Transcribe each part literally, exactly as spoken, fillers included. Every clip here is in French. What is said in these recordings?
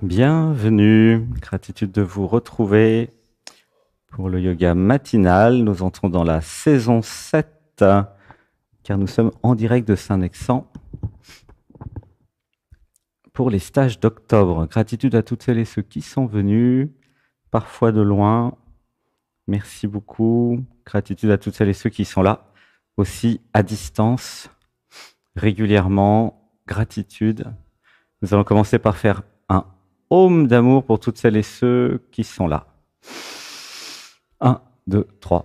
Bienvenue, gratitude de vous retrouver pour le yoga matinal. Nous entrons dans la saison sept, car nous sommes en direct de Saint-Nexan pour les stages d'octobre. Gratitude à toutes celles et ceux qui sont venus, parfois de loin. Merci beaucoup. Gratitude à toutes celles et ceux qui sont là, aussi à distance, régulièrement. Gratitude. Nous allons commencer par faire un Om d'amour pour toutes celles et ceux qui sont là. un, deux, trois.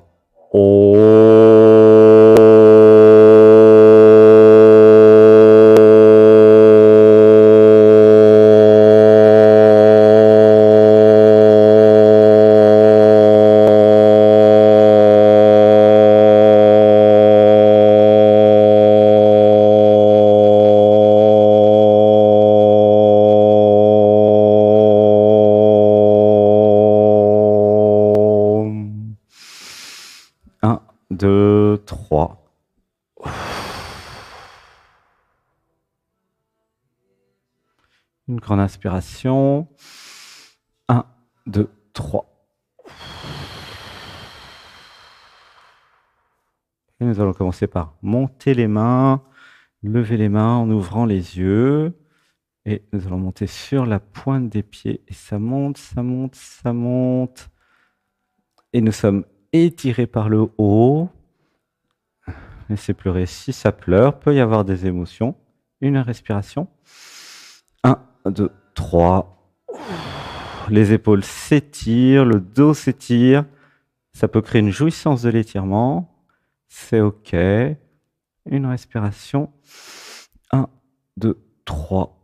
un, deux, trois. Une grande inspiration. un, deux, trois. Et nous allons commencer par monter les mains, lever les mains en ouvrant les yeux. Et nous allons monter sur la pointe des pieds. Et ça monte, ça monte, ça monte. Et nous sommes étirés par le haut. Laissez pleurer si ça pleure. Peut y avoir des émotions. Une respiration. un, deux, trois. Les épaules s'étirent, le dos s'étire. Ça peut créer une jouissance de l'étirement. C'est OK. Une respiration. un, deux, trois.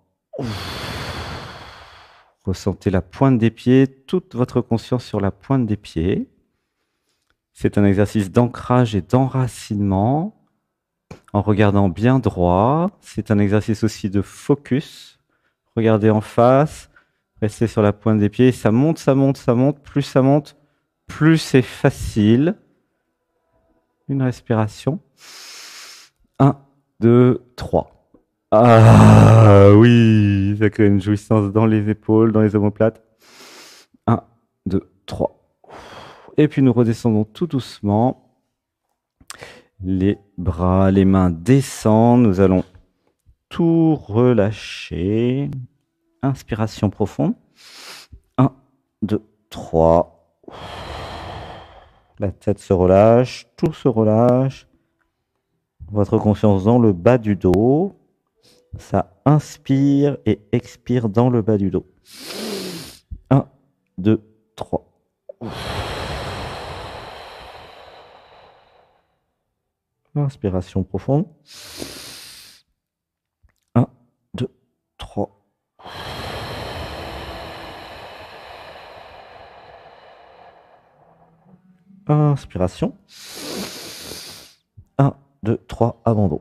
Ressentez la pointe des pieds, toute votre conscience sur la pointe des pieds. C'est un exercice d'ancrage et d'enracinement en regardant bien droit. C'est un exercice aussi de focus. Regardez en face, restez sur la pointe des pieds. Ça monte, ça monte, ça monte. Plus ça monte, plus c'est facile. Une respiration. un, deux, trois. Ah oui, ça crée une jouissance dans les épaules, dans les omoplates. un, deux, trois. Et puis nous redescendons tout doucement. Les bras, les mains descendent. Nous allons tout relâcher. Inspiration profonde. un, deux, trois. La tête se relâche, tout se relâche. Votre conscience dans le bas du dos. Ça inspire et expire dans le bas du dos. un, deux, trois. Inspiration profonde. un, deux, trois. Inspiration. un, deux, trois, abandon.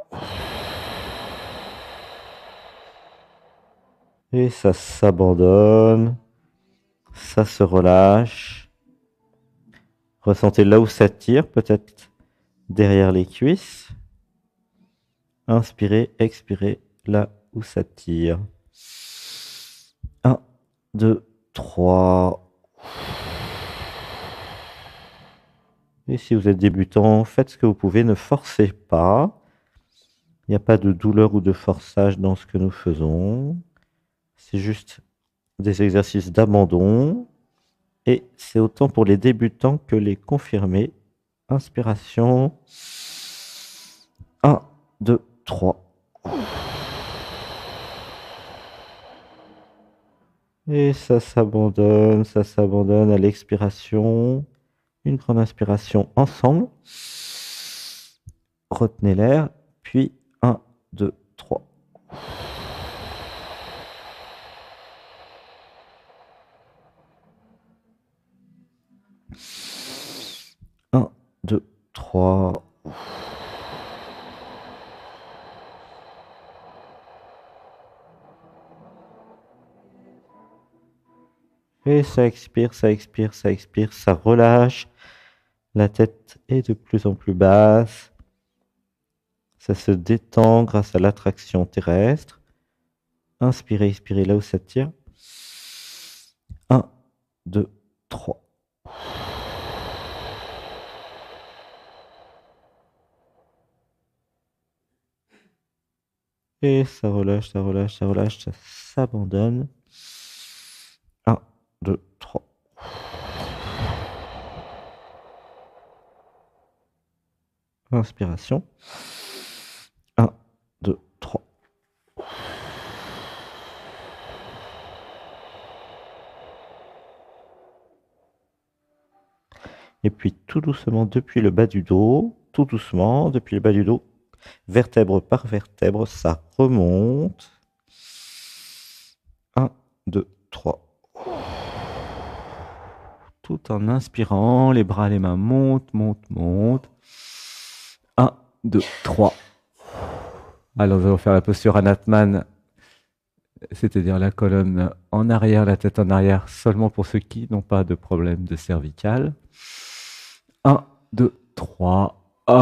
Et ça s'abandonne. Ça se relâche. Ressentez là où ça tire, peut-être derrière les cuisses. Inspirez, expirez là où ça tire. un, deux, trois. Et si vous êtes débutant, faites ce que vous pouvez, ne forcez pas. Il n'y a pas de douleur ou de forçage dans ce que nous faisons. C'est juste des exercices d'abandon. Et c'est autant pour les débutants que les confirmés. Inspiration. un, deux, trois. Et ça s'abandonne, ça s'abandonne à l'expiration. Une grande inspiration ensemble. Retenez l'air. Puis un, deux, trois. un, deux, trois. Et ça expire, ça expire, ça expire, ça relâche. La tête est de plus en plus basse. Ça se détend grâce à l'attraction terrestre. Inspirez, expirez là où ça tire. deux, trois. Et ça relâche, ça relâche, ça relâche, ça s'abandonne. un, deux, trois. Inspiration. un, deux, trois. Et puis tout doucement depuis le bas du dos, tout doucement depuis le bas du dos, vertèbre par vertèbre, ça remonte. un, deux, trois. Tout en inspirant, les bras, les mains montent, montent, montent. un, deux, trois. Alors nous allons faire la posture Anatman, c'est-à-dire la colonne en arrière, la tête en arrière, seulement pour ceux qui n'ont pas de problème de cervical. un, deux, trois.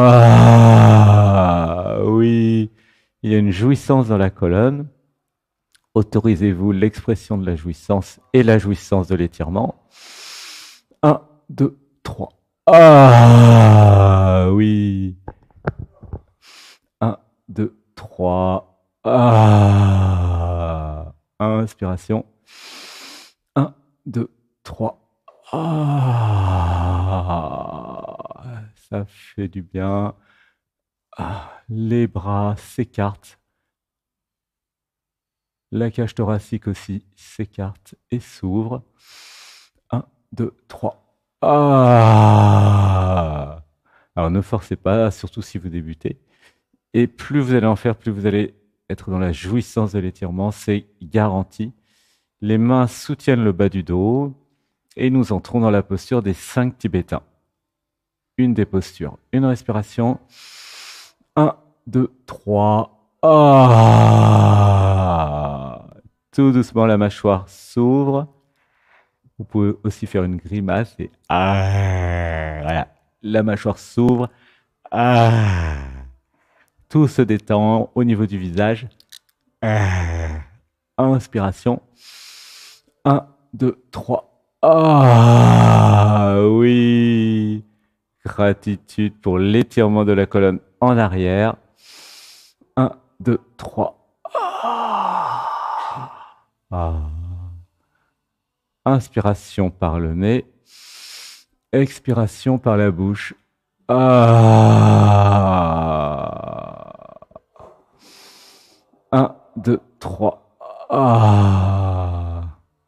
Ah oui, il y a une jouissance dans la colonne. Autorisez-vous l'expression de la jouissance et la jouissance de l'étirement. un, deux, trois. Ah oui. un, deux, trois. Ah. Inspiration. un, deux, trois. Ah. Ça fait du bien. Ah. Les bras s'écartent. La cage thoracique aussi s'écarte et s'ouvre. un, deux, trois. Ah. Alors ne forcez pas, surtout si vous débutez. Et plus vous allez en faire, plus vous allez être dans la jouissance de l'étirement, c'est garanti. Les mains soutiennent le bas du dos et nous entrons dans la posture des cinq Tibétains. Une des postures, une respiration. un, deux, trois. Ah. Tout doucement, la mâchoire s'ouvre. Vous pouvez aussi faire une grimace et ah. Voilà, la mâchoire s'ouvre. Ah. Tout se détend au niveau du visage. Ah. Inspiration. un, deux, trois. Ah oui. Gratitude pour l'étirement de la colonne en arrière. un, deux, trois. Ah. Inspiration par le nez. Expiration par la bouche. Ah. un, deux, trois. Ah.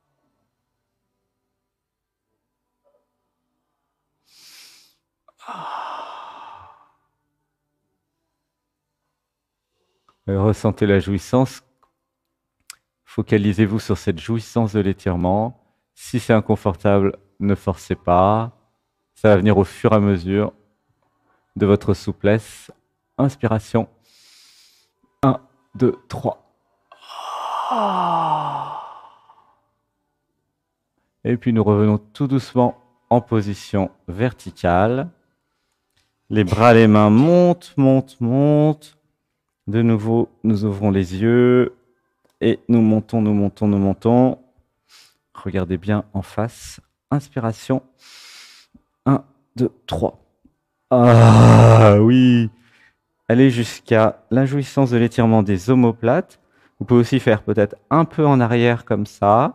Ressentez la jouissance. Focalisez-vous sur cette jouissance de l'étirement. Si c'est inconfortable, ne forcez pas. Ça va venir au fur et à mesure de votre souplesse. Inspiration. un, deux, trois. Et puis nous revenons tout doucement en position verticale. Les bras, les mains montent, montent, montent. De nouveau, nous ouvrons les yeux et nous montons, nous montons, nous montons. Regardez bien en face. Inspiration. un, deux, trois. Ah oui. Allez jusqu'à la jouissance de l'étirement des omoplates. Vous pouvez aussi faire peut-être un peu en arrière comme ça.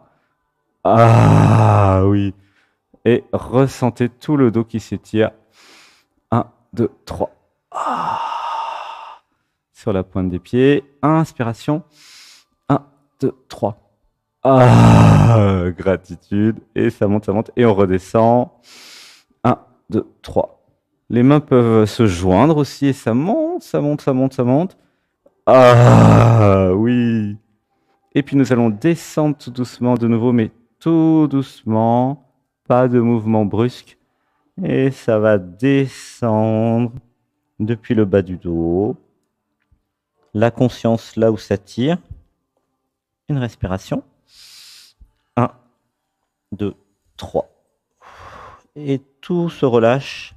Ah oui. Et ressentez tout le dos qui s'étire. un, deux, trois. Ah. Sur la pointe des pieds. Inspiration. un, deux, trois. Ah, gratitude. Et ça monte, ça monte. Et on redescend. un, deux, trois. Les mains peuvent se joindre aussi. Et ça monte, ça monte, ça monte, ça monte. Ah, oui. Et puis nous allons descendre tout doucement de nouveau, mais tout doucement. Pas de mouvement brusque. Et ça va descendre depuis le bas du dos. La conscience là où ça tire. Une respiration. un, deux, trois. Et tout se relâche.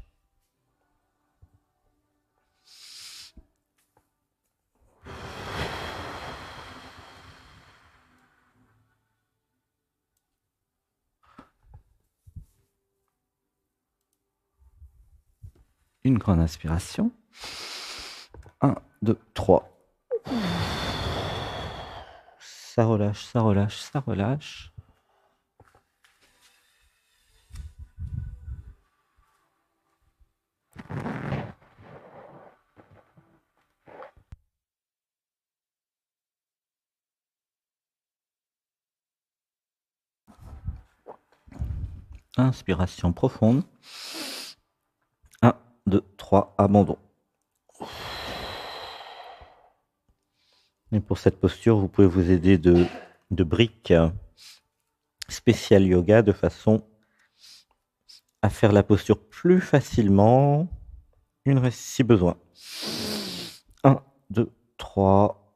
Une grande inspiration. un, deux, trois. Ça relâche, ça relâche, ça relâche. Inspiration profonde. un, deux, trois, abandon. Et pour cette posture, vous pouvez vous aider de, de briques spéciales yoga de façon à faire la posture plus facilement, une si besoin. un, deux, trois.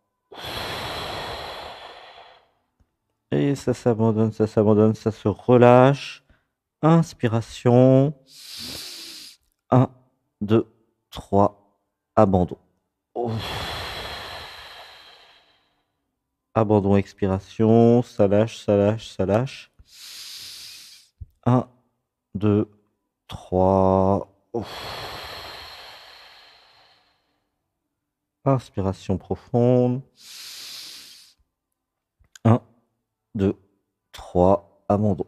Et ça s'abandonne, ça s'abandonne, ça se relâche. Inspiration. un, deux, trois. Abandon. Abandon, expiration. Ça lâche, ça lâche, ça lâche. un, deux, trois. Inspiration profonde. un, deux, trois. Abandon.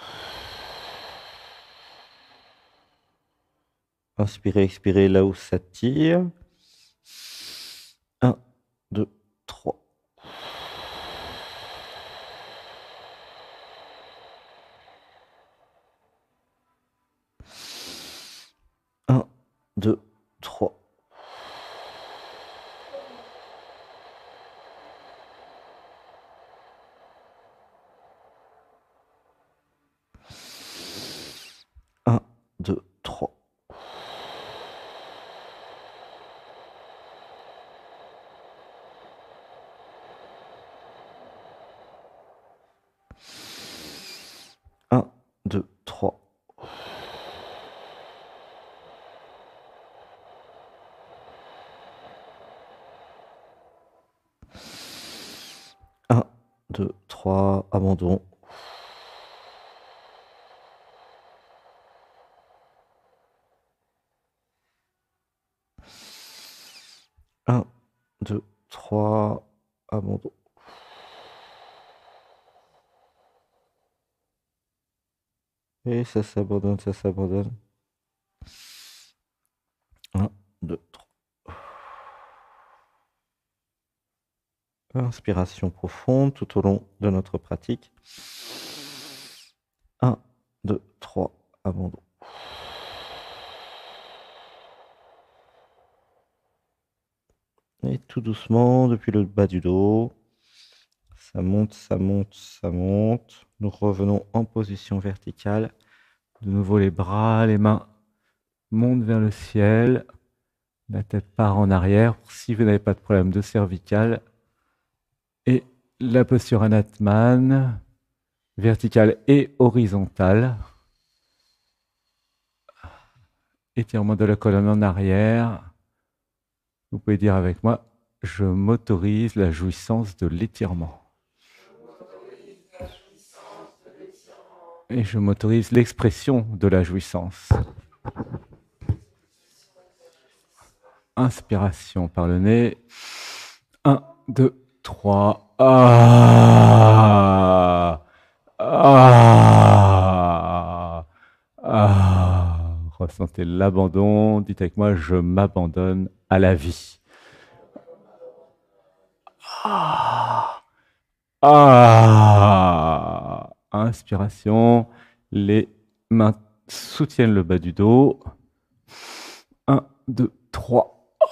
Inspirez, expirez là où ça tire. un, deux, trois. un, deux, trois. un, deux, trois. un, deux, trois. un, deux, trois, abandon. un, deux, trois, abandon. Et ça s'abandonne, ça s'abandonne. un, deux, trois. Inspiration profonde tout au long de notre pratique. un, deux, trois, abandon. Et tout doucement, depuis le bas du dos, ça monte, ça monte, ça monte. Nous revenons en position verticale. De nouveau, les bras, les mains montent vers le ciel. La tête part en arrière si vous n'avez pas de problème de cervicale. Et la posture Anatman, verticale et horizontale. Étirement de la colonne en arrière. Vous pouvez dire avec moi, je m'autorise la jouissance de l'étirement. Et je m'autorise l'expression de la jouissance. Inspiration par le nez. un, deux, trois. Ah, ah, ah. Ressentez l'abandon. Dites avec moi, je m'abandonne à la vie. Ah, ah. Inspiration. Les mains soutiennent le bas du dos. un, deux, trois.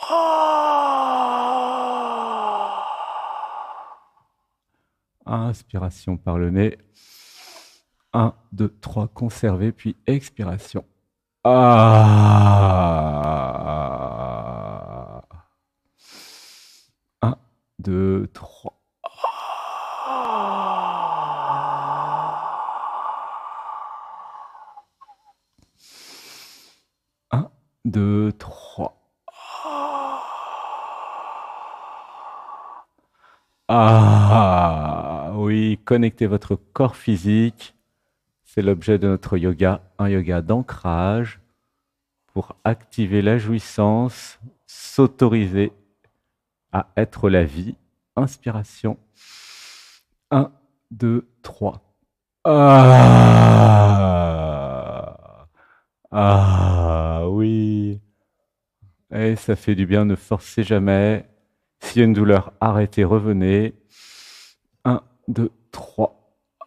Inspiration par le nez. un, deux, trois, conservez, puis expiration. Ah. un, deux, trois. un, deux, trois. Ah, oui, connectez votre corps physique. C'est l'objet de notre yoga, un yoga d'ancrage pour activer la jouissance, s'autoriser à être la vie. Inspiration. un, deux, trois. Ah, ah oui. Et ça fait du bien, ne forcez jamais. S'il y a une douleur, arrêtez, revenez. un, deux, trois.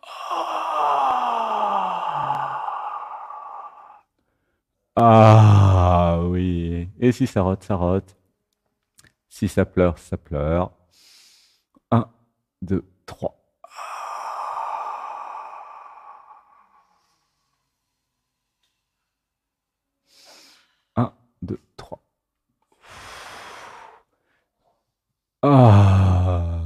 Ah oui. Et si ça rote, ça rote. Si ça pleure, ça pleure. un, deux, trois. un, deux, trois. Ah.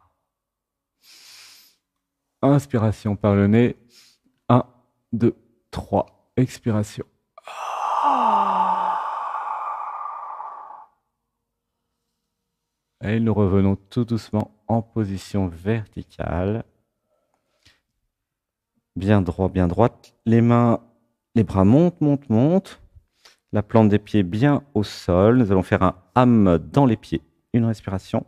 Inspiration par le nez. un, deux, trois. Expiration. Et nous revenons tout doucement en position verticale. Bien droit, bien droite. Les mains, les bras montent, montent, montent. La plante des pieds bien au sol. Nous allons faire un ham dans les pieds. Une respiration.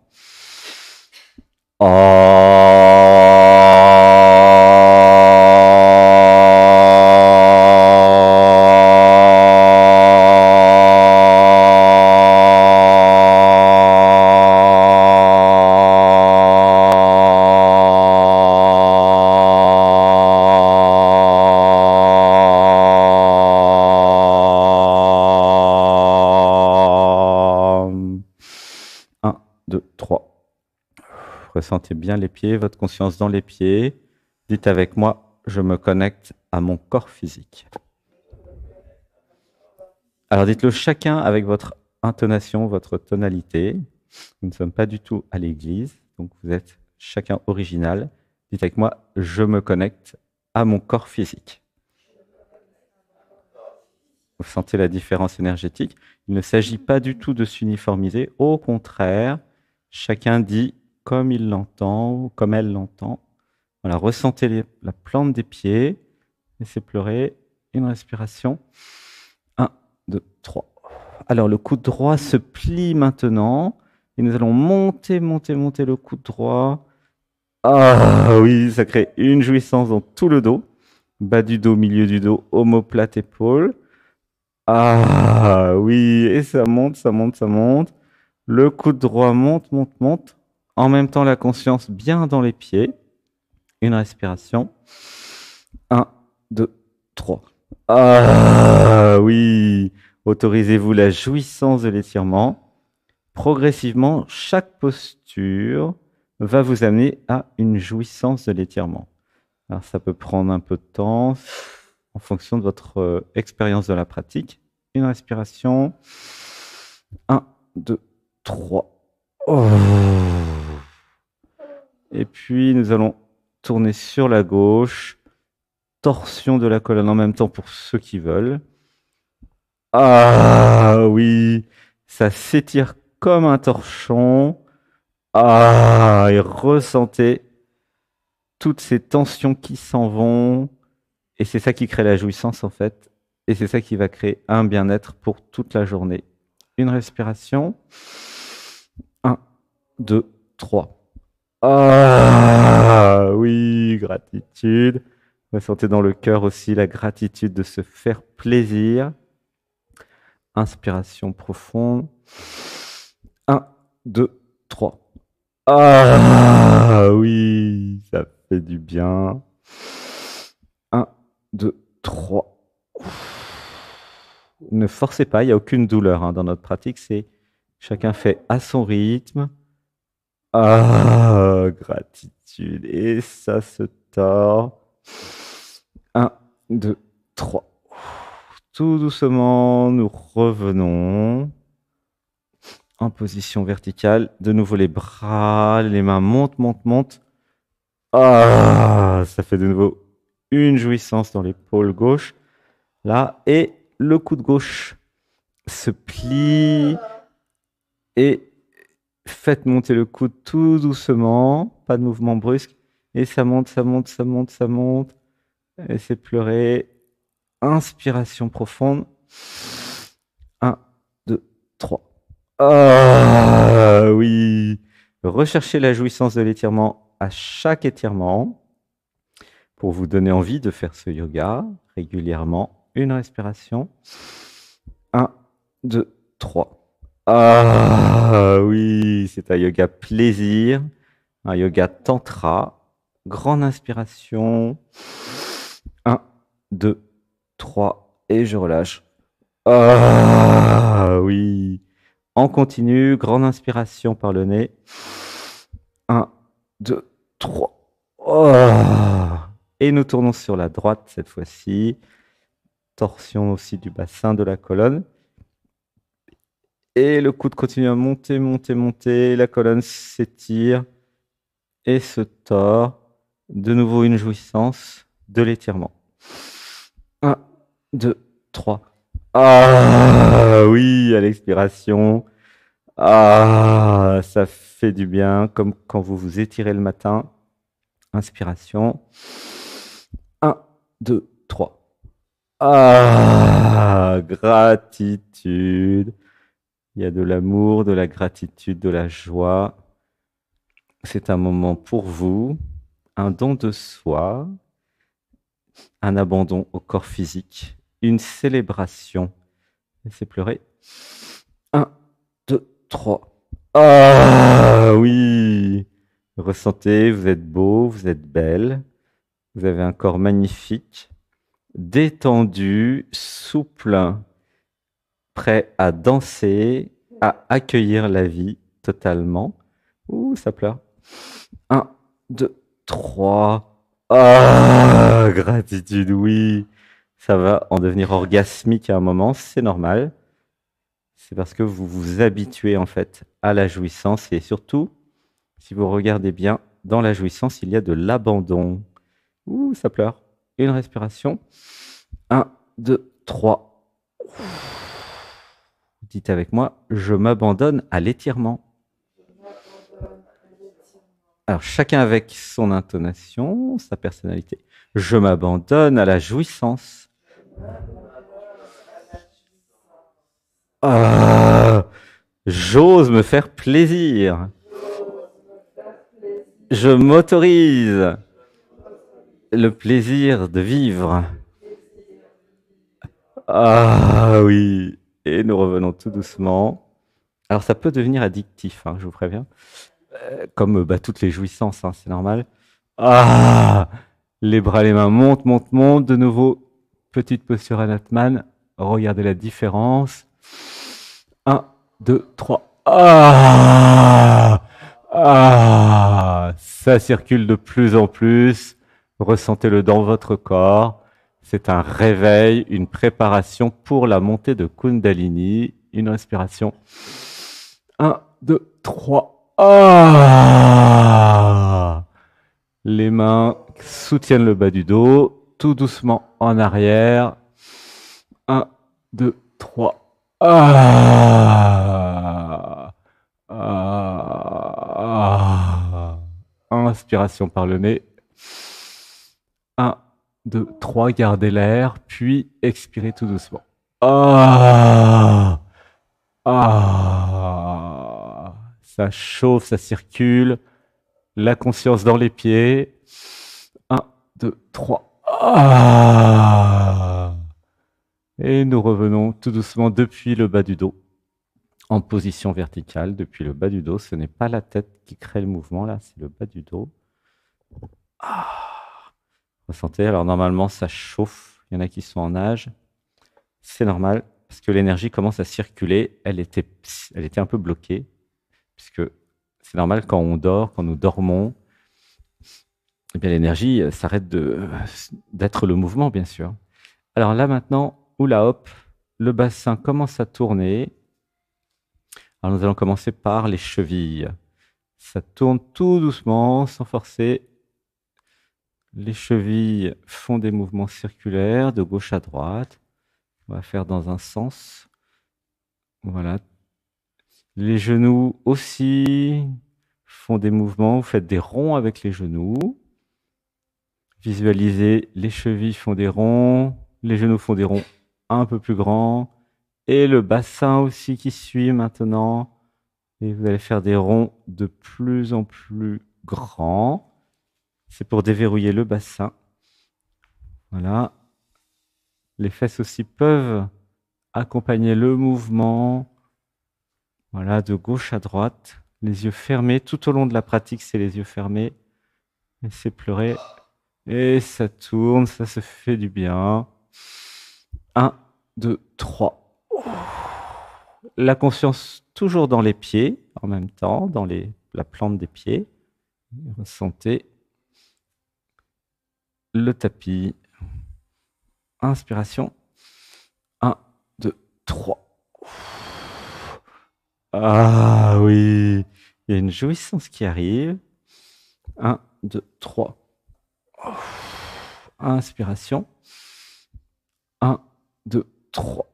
un, deux, trois. Ressentez bien les pieds, votre conscience dans les pieds. Dites avec moi, je me connecte à mon corps physique. Alors dites-le chacun avec votre intonation, votre tonalité. Nous ne sommes pas du tout à l'église, donc vous êtes chacun original. Dites avec moi, je me connecte à mon corps physique. Vous sentez la différence énergétique. Il ne s'agit pas du tout de s'uniformiser. Au contraire, chacun dit comme il l'entend, comme elle l'entend. Voilà, ressentez les, la plante des pieds. Laissez pleurer. Une respiration. un, deux, trois. Alors, le coude droit se plie maintenant. Et nous allons monter, monter, monter le coude droit. Ah oui, ça crée une jouissance dans tout le dos. Bas du dos, milieu du dos, omoplate, épaule. Ah oui, et ça monte, ça monte, ça monte. Le coude droit monte, monte, monte. En même temps, la conscience bien dans les pieds. Une respiration. un, deux, trois. Ah oui, autorisez-vous la jouissance de l'étirement. Progressivement, chaque posture va vous amener à une jouissance de l'étirement. Alors, ça peut prendre un peu de temps en fonction de votre euh, expérience de la pratique. Une respiration. un, deux, trois. Oh. Et puis, nous allons tourner sur la gauche. Torsion de la colonne en même temps pour ceux qui veulent. Ah oui, ça s'étire comme un torchon. Ah, et ressentez toutes ces tensions qui s'en vont. Et c'est ça qui crée la jouissance en fait. Et c'est ça qui va créer un bien-être pour toute la journée. Une respiration. un, deux, trois. Ah oui, gratitude. Ressentez dans le cœur aussi la gratitude de se faire plaisir. Inspiration profonde. un, deux, trois. Ah oui, ça fait du bien. un, deux, trois. Ne forcez pas, il n'y a aucune douleur hein, dans notre pratique. C'est chacun fait à son rythme. Ah, gratitude. Et ça se tord. un, deux, trois. Tout doucement, nous revenons en position verticale. De nouveau les bras, les mains montent, montent, montent. Ah, ça fait de nouveau une jouissance dans l'épaule gauche. Là, et le coude gauche se plie et faites monter le coude tout doucement, pas de mouvement brusque. Et ça monte, ça monte, ça monte, ça monte. Laissez pleurer. Inspiration profonde. trois. Ah oui. Recherchez la jouissance de l'étirement à chaque étirement pour vous donner envie de faire ce yoga régulièrement. Une respiration. un, deux, trois. Ah oui, c'est un yoga plaisir, un yoga tantra. Grande inspiration. un, deux, trois. Et je relâche. Ah oui. On continue. Grande inspiration par le nez. un, deux, trois. Oh. Et nous tournons sur la droite cette fois-ci. Torsion aussi du bassin, de la colonne. Et le coude continue à monter, monter, monter. La colonne s'étire et se tord. De nouveau une jouissance de l'étirement. un, deux, trois. Ah oui, à l'expiration. Ah, ça fait du bien, comme quand vous vous étirez le matin. Inspiration. un, deux, trois. Ah, gratitude. Il y a de l'amour, de la gratitude, de la joie. C'est un moment pour vous, un don de soi, un abandon au corps physique, une célébration. Laissez pleurer. un, deux, trois. Ah oui. Ressentez, vous êtes beau, vous êtes belle, vous avez un corps magnifique, détendu, souple, prêt à danser, à accueillir la vie totalement. Ouh, ça pleure. un, deux, trois. Ah, gratitude, oui. Ça va en devenir orgasmique à un moment, c'est normal. C'est parce que vous vous habituez en fait à la jouissance et surtout, si vous regardez bien, dans la jouissance, il y a de l'abandon. Ouh, ça pleure. Une respiration. un, deux, trois. Dites avec moi, je m'abandonne à l'étirement. Alors, chacun avec son intonation, sa personnalité. Je m'abandonne à la jouissance. Ah, j'ose me faire plaisir. Je m'autorise le plaisir de vivre. Ah oui. Et nous revenons tout doucement. Alors, ça peut devenir addictif, hein, je vous préviens. Euh, comme bah, toutes les jouissances, hein, c'est normal. Ah, les bras, les mains montent, montent, montent. De nouveau, petite posture Anatman. Regardez la différence. un, deux, trois. Ah, ah, ça circule de plus en plus. Ressentez-le dans votre corps. C'est un réveil, une préparation pour la montée de Kundalini. Une respiration. un, deux, trois. Ah, les mains soutiennent le bas du dos, tout doucement en arrière. un, deux, trois. Ah, ah, inspiration par le nez. un, deux, trois, gardez l'air, puis expirez tout doucement. Ah, ah, ça chauffe, ça circule. La conscience dans les pieds. un, deux, trois. Ah, et nous revenons tout doucement depuis le bas du dos, en position verticale, depuis le bas du dos. Ce n'est pas la tête qui crée le mouvement, là, c'est le bas du dos. Ah, ressentez, alors normalement, ça chauffe. Il y en a qui sont en nage. C'est normal, parce que l'énergie commence à circuler. Elle était, elle était un peu bloquée, puisque c'est normal quand on dort, quand nous dormons, eh bien l'énergie s'arrête de, d'être le mouvement, bien sûr. Alors là maintenant, oula hop, le bassin commence à tourner. Alors nous allons commencer par les chevilles. Ça tourne tout doucement, sans forcer. Les chevilles font des mouvements circulaires de gauche à droite. On va faire dans un sens. Voilà. Les genoux aussi font des mouvements. Vous faites des ronds avec les genoux. Visualisez, les chevilles font des ronds, les genoux font des ronds un peu plus grands, Et le bassin aussi qui suit maintenant. Et vous allez faire des ronds de plus en plus grands. C'est pour déverrouiller le bassin. Voilà. Les fesses aussi peuvent accompagner le mouvement. Voilà, de gauche à droite. Les yeux fermés. Tout au long de la pratique, c'est les yeux fermés. Laissez pleurer. Et ça tourne, ça se fait du bien. Un, deux, trois. La conscience toujours dans les pieds, en même temps, dans les, la plante des pieds. Ressentez le tapis. Inspiration. Un, deux, trois. Ah oui, il y a une jouissance qui arrive. Un, deux, trois. Inspiration. Un, deux, trois.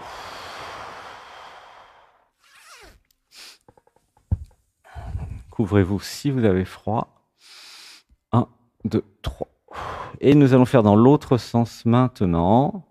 Couvrez-vous si vous avez froid. Un, deux, trois. Et nous allons faire dans l'autre sens maintenant.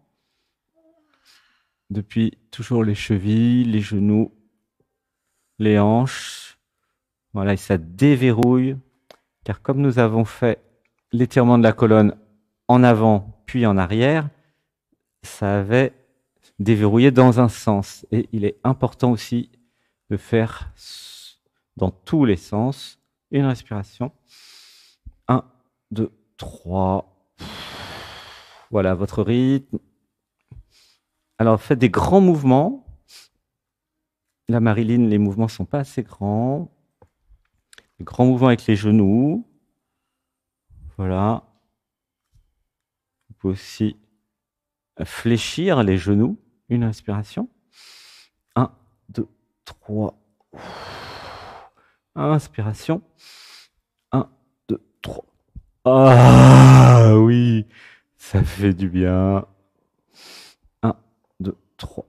Depuis toujours les chevilles, les genoux, les hanches. Voilà, et ça déverrouille. Car comme nous avons fait l'étirement de la colonne en avant puis en arrière, ça avait déverrouillé dans un sens. Et il est important aussi de faire dans tous les sens une respiration. Un, deux, trois. Voilà votre rythme. Alors faites des grands mouvements. La Marilyn, les mouvements ne sont pas assez grands. Des grands mouvements avec les genoux. Voilà. Vous pouvez aussi fléchir les genoux. Une respiration. Un, deux, trois. Inspiration. Un, deux, trois. Ah oui, ça fait du bien. Un, deux, trois.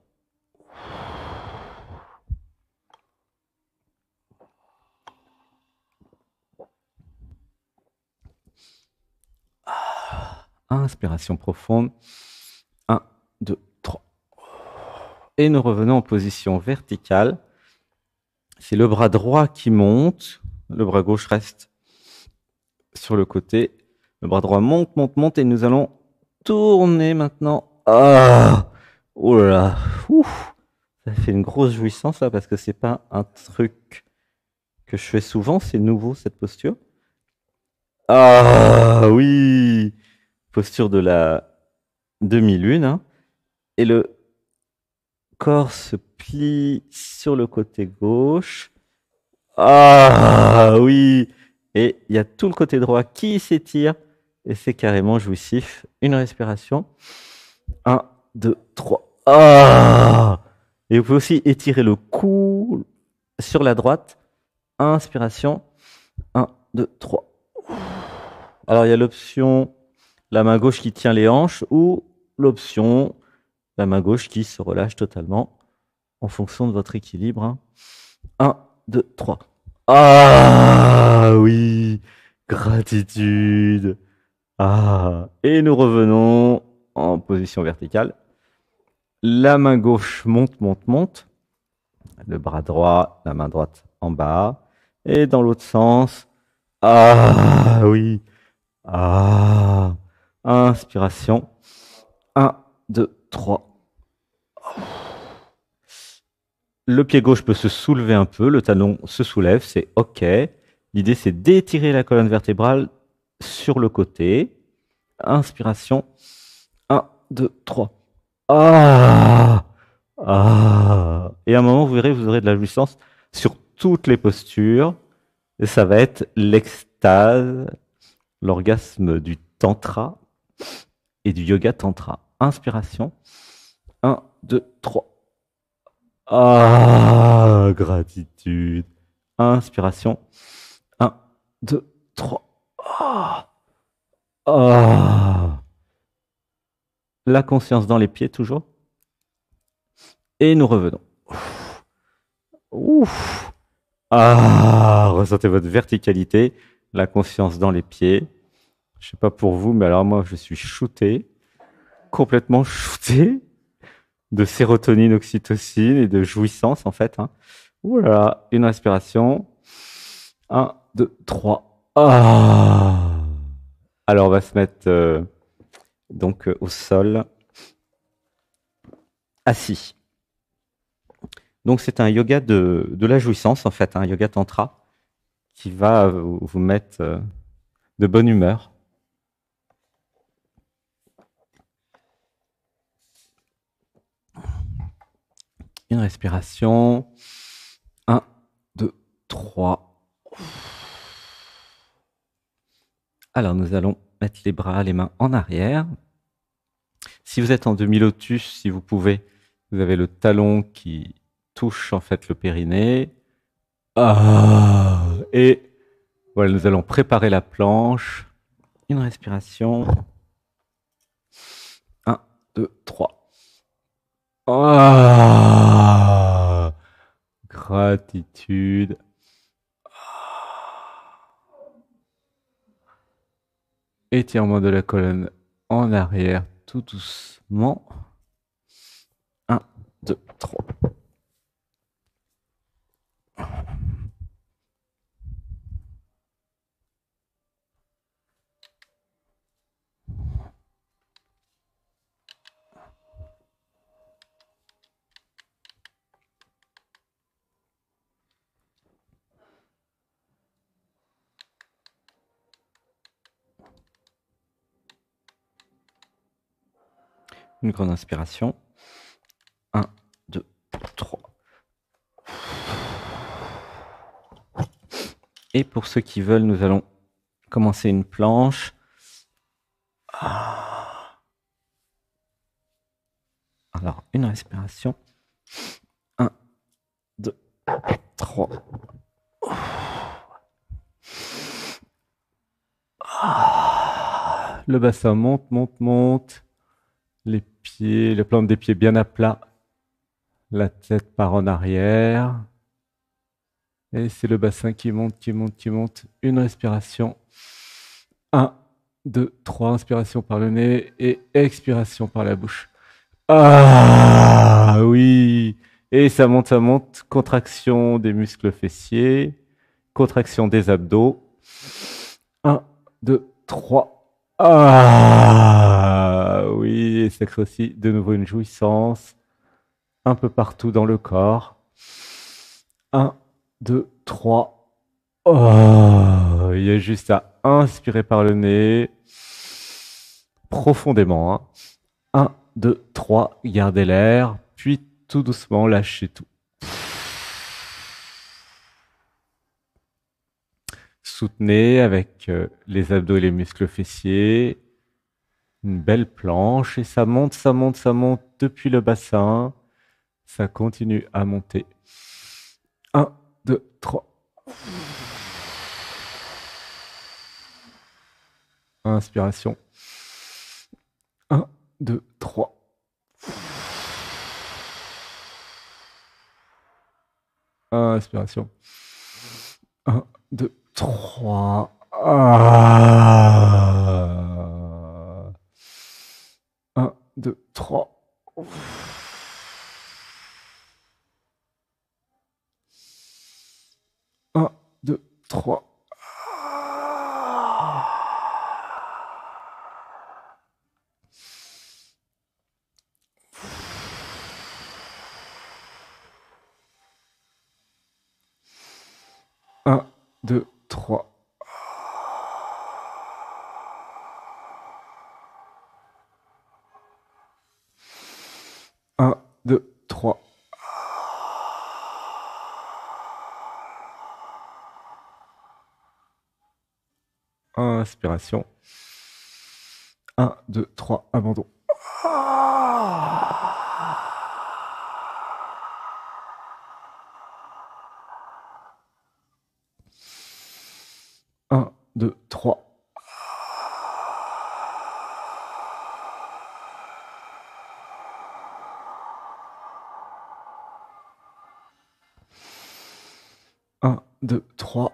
Inspiration profonde. Un, deux, trois. Et nous revenons en position verticale. C'est le bras droit qui monte. Le bras gauche reste sur le côté. Le bras droit monte, monte, monte. Et nous allons tourner maintenant. Ah, oh là là. Ouf. Ça fait une grosse jouissance là parce que c'est pas un truc que je fais souvent. C'est nouveau cette posture. Ah oui. Posture de la demi-lune. Hein. Et le corps se plie sur le côté gauche. Ah oui. Et il y a tout le côté droit qui s'étire. Et c'est carrément jouissif. Une respiration. Un, deux, trois. Ah. Et vous pouvez aussi étirer le cou sur la droite. Inspiration. Un, deux, trois. Alors il y a l'option la main gauche qui tient les hanches ou l'option la main gauche qui se relâche totalement en fonction de votre équilibre. Hein. Un, deux, trois. Ah oui, gratitude. Ah, et nous revenons en position verticale. La main gauche monte, monte, monte. Le bras droit, la main droite en bas. Et dans l'autre sens. Ah oui. Ah. Inspiration. Un, deux, trois. Le pied gauche peut se soulever un peu, le talon se soulève, c'est OK. L'idée, c'est d'étirer la colonne vertébrale sur le côté. Inspiration. Un, deux, trois. Ah, ah. Et à un moment, vous verrez, vous aurez de la jouissance sur toutes les postures. Et ça va être l'extase, l'orgasme du tantra et du yoga tantra. Inspiration. Un, deux, trois. Ah, gratitude. Inspiration. Un, deux, trois. Ah, ah. La conscience dans les pieds toujours. Et nous revenons. Ouf. Ouf. Ah, ressentez votre verticalité. La conscience dans les pieds. Je sais pas pour vous, mais alors moi, je suis shooté. Complètement shooté. de sérotonine, oxytocine et de jouissance en fait. Hein. Ouh là là, une respiration. Un, deux, trois. Ah. Alors on va se mettre euh, donc euh, au sol, assis. Donc c'est un yoga de, de la jouissance en fait, un yoga tantra qui va vous, vous mettre euh, de bonne humeur. Une respiration. Un, deux, trois. Alors nous allons mettre les bras, les mains en arrière. Si vous êtes en demi-lotus, si vous pouvez, vous avez le talon qui touche en fait le périnée. Ah, et voilà, nous allons préparer la planche. Une respiration. Un, deux, trois. Ah, gratitude. Étirement de la colonne en arrière, tout doucement. Un, deux, trois. Une grande inspiration. Un, deux, trois. Et pour ceux qui veulent, nous allons commencer une planche. Alors, une respiration. Un, deux, trois. Le bassin monte, monte, monte. Les pieds, les plantes des pieds bien à plat. La tête part en arrière. Et c'est le bassin qui monte, qui monte, qui monte. Une respiration. Un, deux, trois. Inspiration par le nez et expiration par la bouche. Ah oui. Et ça monte, ça monte. Contraction des muscles fessiers. Contraction des abdos. Un, deux, trois. Ah oui. Et ça crée aussi de nouveau une jouissance. Un peu partout dans le corps. Un, deux, trois. Oh, il y a juste à inspirer par le nez. Profondément. Hein. Un, deux, trois. Gardez l'air. Puis tout doucement, lâchez tout. Soutenez avec euh, les abdos et les muscles fessiers. Une belle planche. Et ça monte, ça monte, ça monte depuis le bassin. Ça continue à monter. Un, deux, trois. Inspiration. Un, deux, trois. Inspiration. Un, deux, trois. Ah. Un, deux, trois. Un, deux, trois. Un, deux, trois. Un, deux, trois. Inspiration. Un, deux, trois, abandon. Un, deux, trois. Un, deux, trois.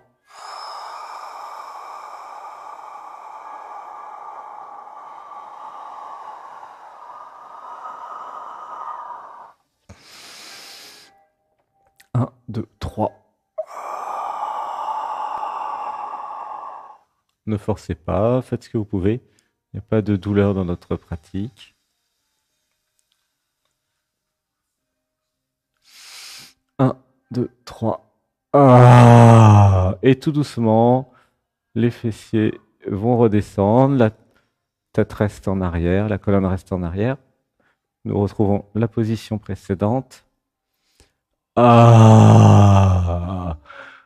un, deux, trois. Ne forcez pas, faites ce que vous pouvez. Il n'y a pas de douleur dans notre pratique. un, deux, trois. Ah, et tout doucement, les fessiers vont redescendre, la tête reste en arrière, la colonne reste en arrière. Nous retrouvons la position précédente. Ah,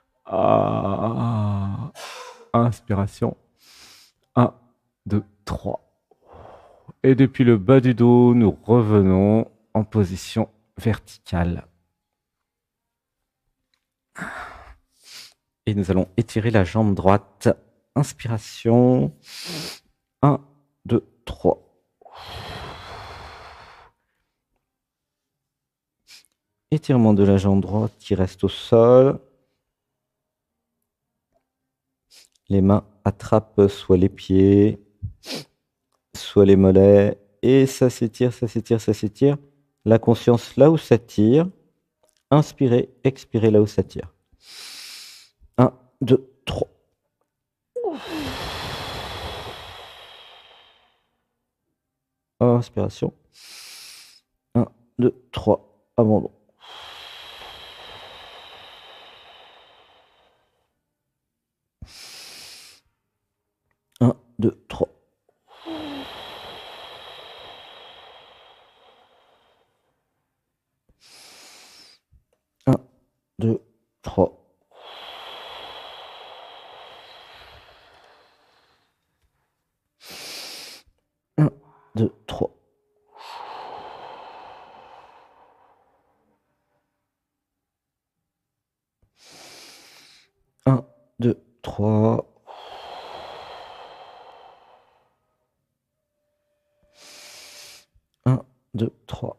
ah, inspiration. un, deux, trois. Et depuis le bas du dos, nous revenons en position verticale. Et nous allons étirer la jambe droite. Inspiration. un, deux, trois. Étirement de la jambe droite qui reste au sol. Les mains attrapent soit les pieds, soit les mollets. Et ça s'étire, ça s'étire, ça s'étire. La conscience là où ça tire. Inspirez, expirez là où ça tire. un, deux, trois. Inspiration. un, deux, trois. Abandon. un, deux, trois. un, deux, trois. un, deux, trois. un, deux, trois. un, deux, trois.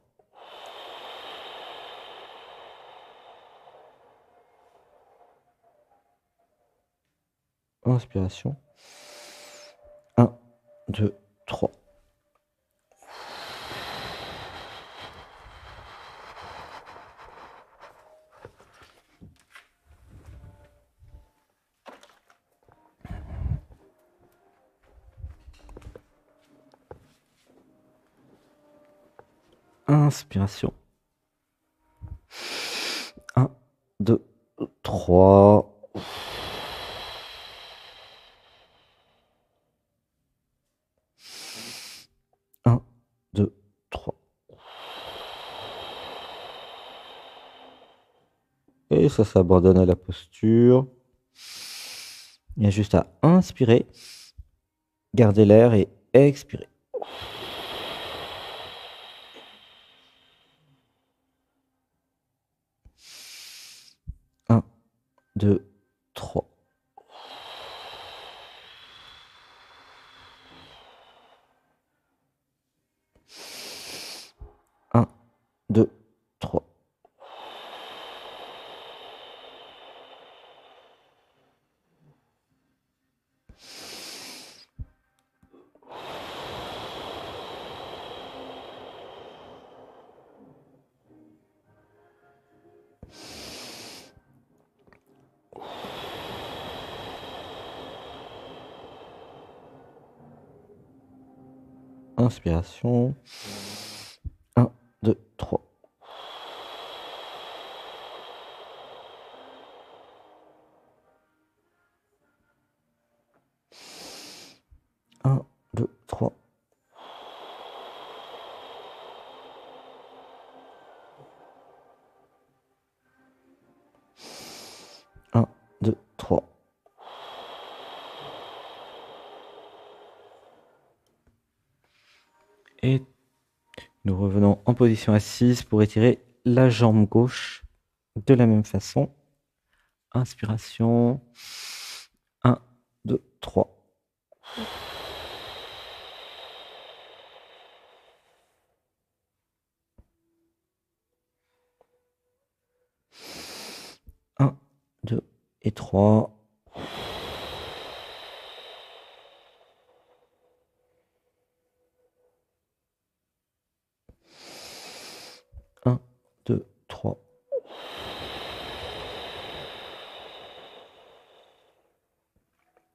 Inspiration. un, deux, trois. Inspiration. un, deux, trois. un, deux, trois. Et ça s'abandonne à la posture. Il y a juste à inspirer, garder l'air et expirer. un, deux, trois. un, deux, trois. Inspiration. un, deux, trois. un, deux, trois. un, deux, trois. Et nous revenons en position assise pour étirer la jambe gauche de la même façon. Inspiration. un, deux, trois. un, deux et trois. un, deux, trois.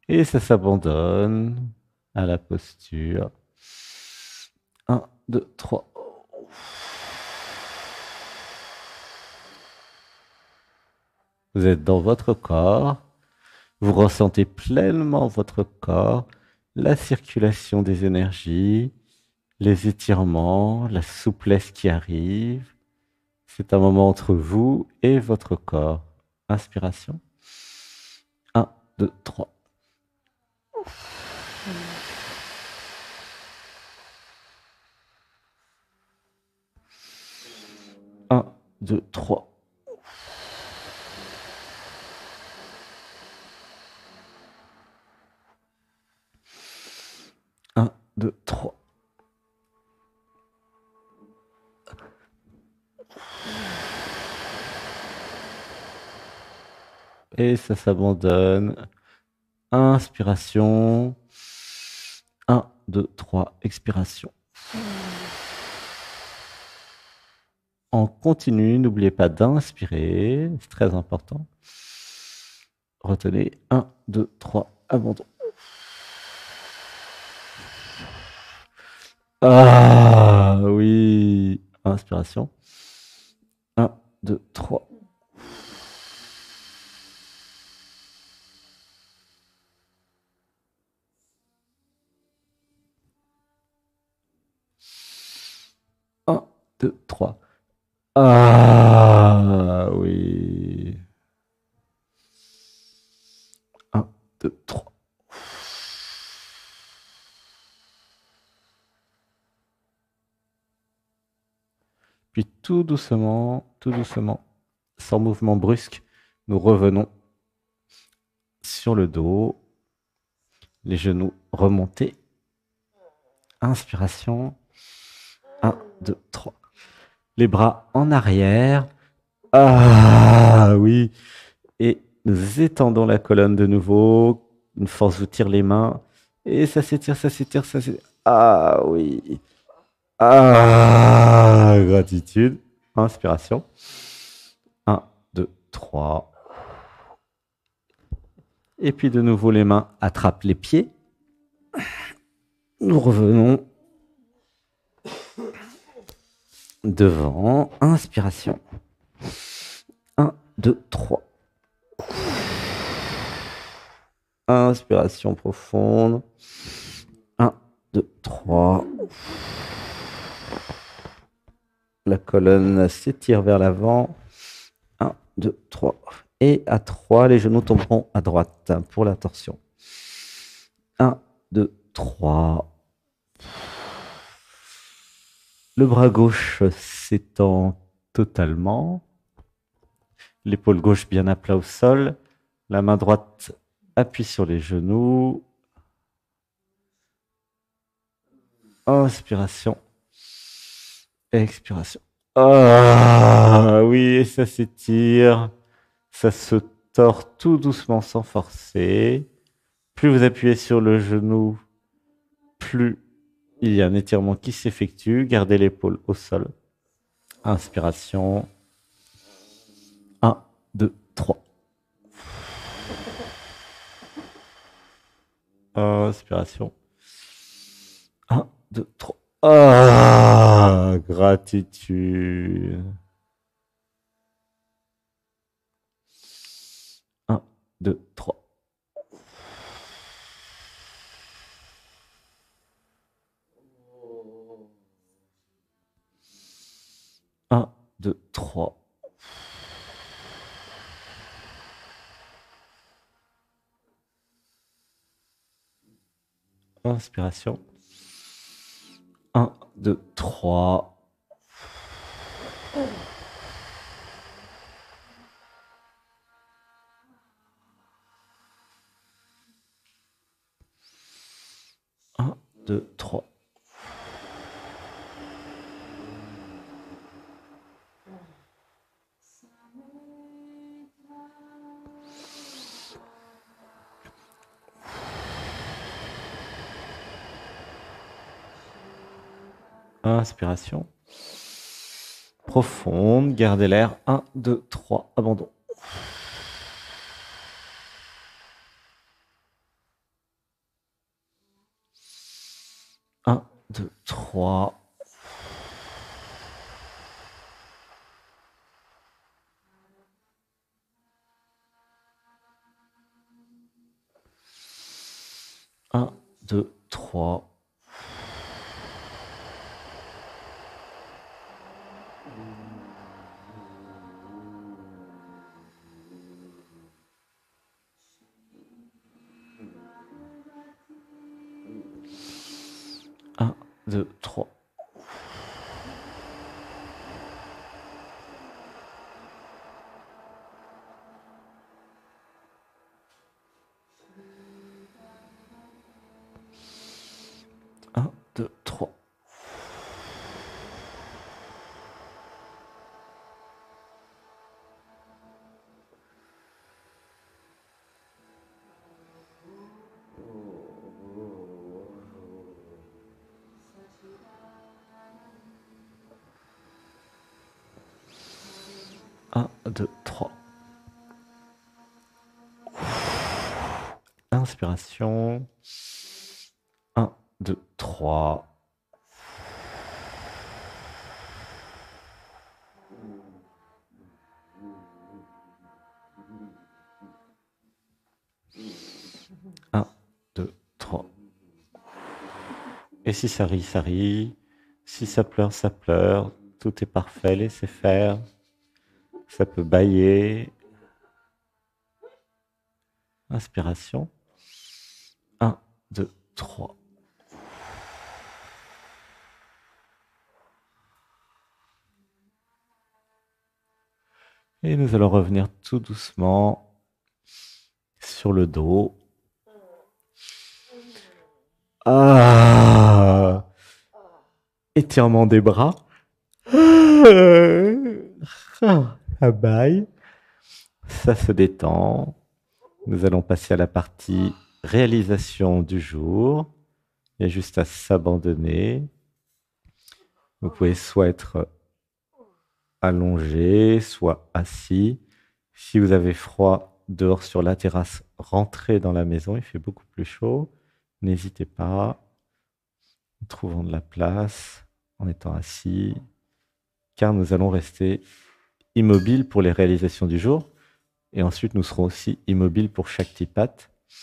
Et ça s'abandonne à la posture. un, deux, trois. Vous êtes dans votre corps. Vous ressentez pleinement votre corps, la circulation des énergies, les étirements, la souplesse qui arrive. C'est un moment entre vous et votre corps. Inspiration. un, deux, trois. un, deux, trois. un, deux, trois. Et ça s'abandonne. Inspiration. un, deux, trois. Expiration. En continu, n'oubliez pas d'inspirer, c'est très important. Retenez. un, deux, trois. Abandon. Ah oui. Inspiration. un, deux, trois. un, deux, trois. Ah oui. un, deux, trois. Puis tout doucement, tout doucement, sans mouvement brusque, nous revenons sur le dos, les genoux remontés. Inspiration. un, deux, trois. Les bras en arrière. Ah oui. Et nous étendons la colonne de nouveau. Une force vous tire les mains. Et ça s'étire, ça s'étire, ça s'étire. Ah oui. Ah, gratitude. Inspiration. un, deux, trois. Et puis de nouveau, les mains attrapent les pieds. Nous revenons devant. Inspiration. un, deux, trois. Inspiration profonde. un, deux, trois. La colonne s'étire vers l'avant. un, deux, trois. Et à trois, les genoux tomberont à droite pour la torsion. un, deux, trois. Le bras gauche s'étend totalement. L'épaule gauche bien à plat au sol. La main droite appuie sur les genoux. Inspiration. Expiration. Ah oui, ça s'étire. Ça se tord tout doucement sans forcer. Plus vous appuyez sur le genou, plus il y a un étirement qui s'effectue. Gardez l'épaule au sol. Inspiration. un, deux, trois. Inspiration. un, deux, trois. Ah, gratitude. un, deux, trois. un, deux, trois. Inspiration. un, deux, trois. un, deux, trois. Inspiration. Profonde, gardez l'air. un, deux, trois, abandon. deux, trois. Un, deux, trois. Un, deux, trois. Un, deux, trois. Un, deux, trois. Inspiration. Un, deux, trois. Un, deux, trois. Et si ça rit, ça rit. Si ça pleure, ça pleure. Tout est parfait, laissez faire. Ça peut bâiller. Inspiration. Un, deux, trois. Et nous allons revenir tout doucement sur le dos. Ah, étirement des bras. Ah, bye. Ça se détend. Nous allons passer à la partie réalisation du jour. Il y a juste à s'abandonner. Vous pouvez soit être allongé, soit assis. Si vous avez froid dehors sur la terrasse, rentrez dans la maison, il fait beaucoup plus chaud. N'hésitez pas, en trouvant de la place, en étant assis, car nous allons rester immobiles pour les réalisations du jour. Et ensuite, nous serons aussi immobiles pour chaque tipat.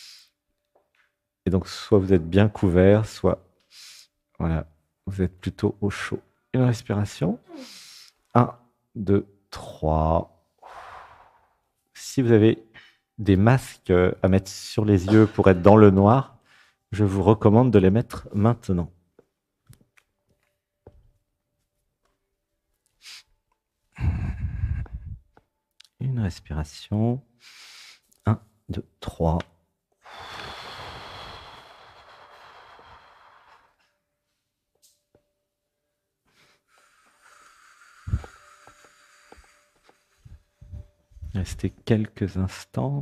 Et donc, soit vous êtes bien couvert, soit voilà, vous êtes plutôt au chaud. Une respiration. Un, deux, trois. Si vous avez des masques à mettre sur les yeux pour être dans le noir, je vous recommande de les mettre maintenant. Une respiration. Un, deux, trois. Restez quelques instants.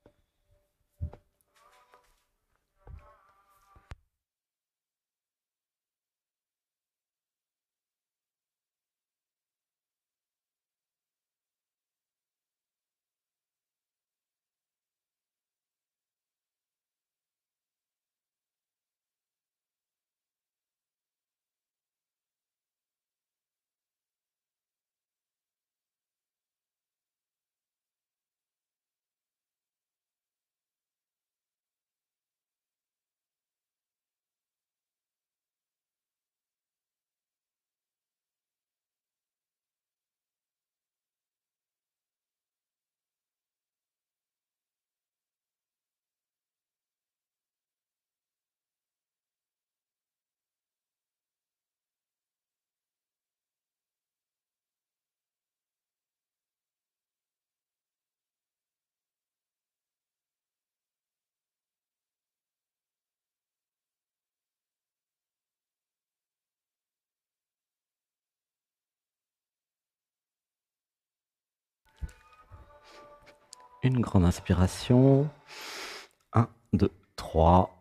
Une grande inspiration. Un, deux, trois.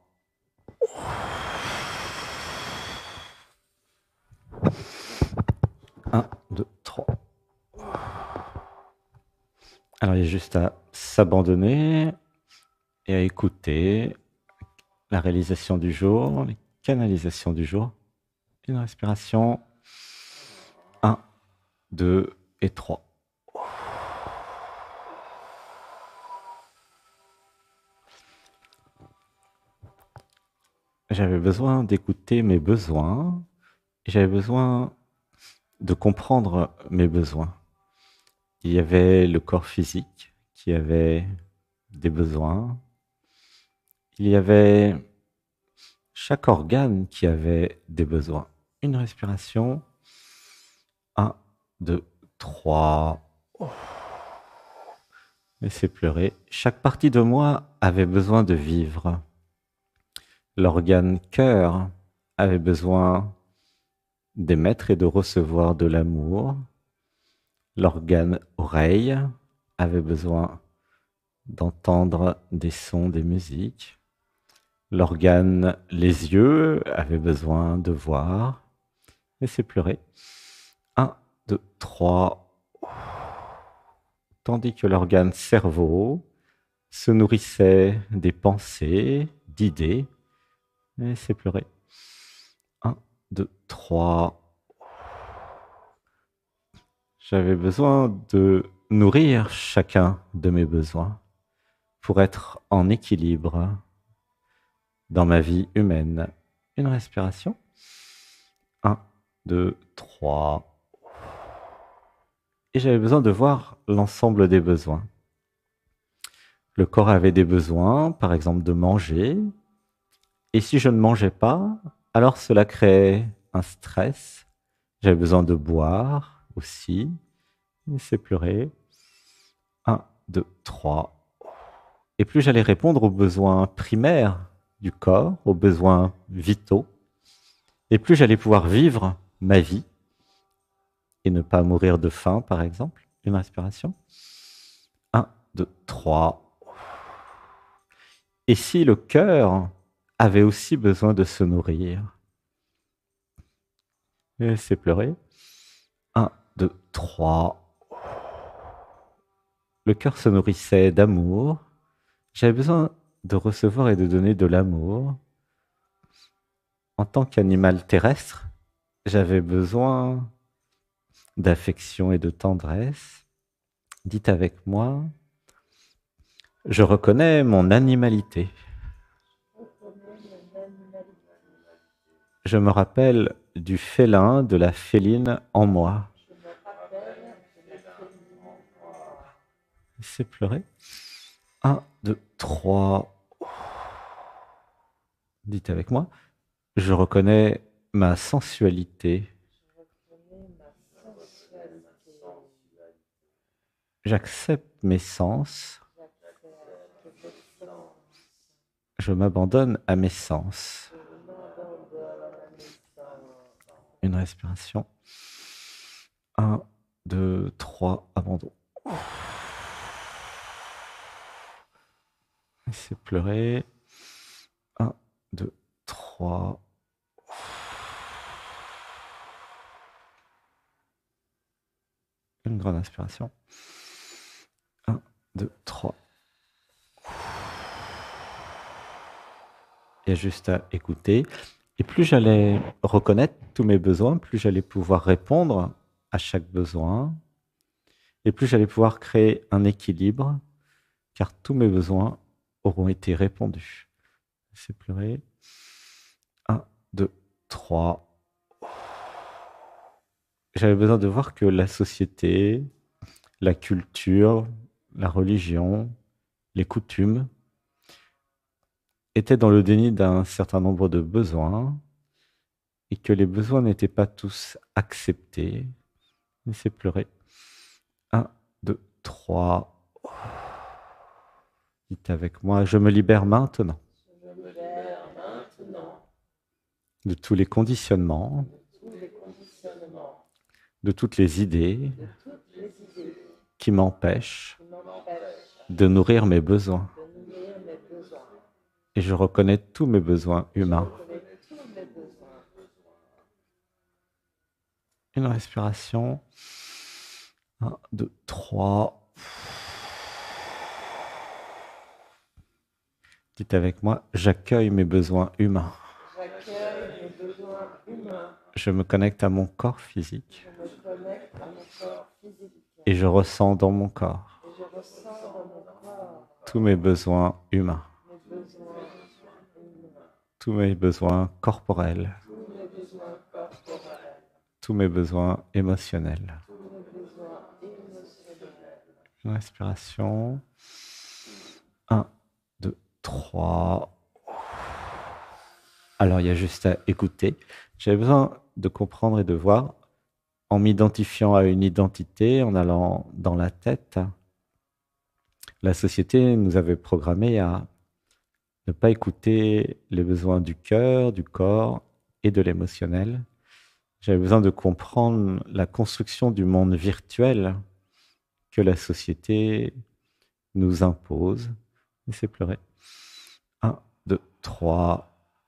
Un, deux, trois. Alors, il y a juste à s'abandonner et à écouter la réalisation du jour, les canalisations du jour. Une respiration. Un, deux et trois. J'avais besoin d'écouter mes besoins. J'avais besoin de comprendre mes besoins. Il y avait le corps physique qui avait des besoins. Il y avait chaque organe qui avait des besoins. Une respiration. Un, deux, trois. Laissez pleurer. Chaque partie de moi avait besoin de vivre. L'organe cœur avait besoin d'émettre et de recevoir de l'amour. L'organe oreille avait besoin d'entendre des sons, des musiques. L'organe les yeux avait besoin de voir. Laissez pleurer. Un, deux, trois. Tandis que l'organe cerveau se nourrissait des pensées, d'idées. Laissez pleurer. Un, deux, trois. J'avais besoin de nourrir chacun de mes besoins pour être en équilibre dans ma vie humaine. Une respiration. Un, deux, trois. Et j'avais besoin de voir l'ensemble des besoins. Le corps avait des besoins, par exemple de manger. Et si je ne mangeais pas, alors cela créait un stress. J'avais besoin de boire aussi. Laissez pleurer. Un, deux, trois. Et plus j'allais répondre aux besoins primaires du corps, aux besoins vitaux, et plus j'allais pouvoir vivre ma vie et ne pas mourir de faim, par exemple. Une respiration. Un, deux, trois. Et si le cœur avait aussi besoin de se nourrir, laissez pleurer. Un, deux, trois. Le cœur se nourrissait d'amour. J'avais besoin de recevoir et de donner de l'amour. En tant qu'animal terrestre, j'avais besoin d'affection et de tendresse. Dites avec moi, je reconnais mon animalité. Je me rappelle du félin, de la féline en moi. Laissez pleurer. Un, deux, trois. Dites avec moi, je reconnais ma sensualité. J'accepte mes sens. Je m'abandonne à mes sens. Une respiration. Un, deux, trois, abandon. Laissez pleurer. Un, deux, trois. Une grande inspiration. Un, deux, trois. Il y a juste à écouter. Et plus j'allais reconnaître tous mes besoins, plus j'allais pouvoir répondre à chaque besoin. Et plus j'allais pouvoir créer un équilibre, car tous mes besoins auront été répondus. Laissez pleurer. Un, deux, trois. J'avais besoin de voir que la société, la culture, la religion, les coutumes étaient dans le déni d'un certain nombre de besoins et que les besoins n'étaient pas tous acceptés. Laissez pleurer. Un, deux, trois. Dites avec moi, je me libère maintenant. Je me libère maintenant de tous les conditionnements, de, tous les conditionnements, de toutes les idées, de toutes les idées qui m'empêchent de nourrir mes besoins. De nourrir mes besoins. Et je reconnais tous mes besoins humains. Mes besoins. Une respiration. Un, deux, trois. Dites avec moi, j'accueille mes besoins humains. J'accueille mes besoins humains. humain. Je me connecte à mon corps physique Je me connecte à mon corps physique. et je ressens dans mon corps Et je ressens dans mon corps tous mes besoins humains, mes besoins humains, tous mes besoins corporels, tous mes besoins corporels, tous mes besoins émotionnels. tous mes besoins émotionnels. Une respiration. Un, deux, trois. Alors, il y a juste à écouter. J'avais besoin de comprendre et de voir en m'identifiant à une identité, en allant dans la tête. La société nous avait programmé à ne pas écouter les besoins du cœur, du corps et de l'émotionnel. J'avais besoin de comprendre la construction du monde virtuel que la société nous impose. Laissez pleurer. Un, deux, trois.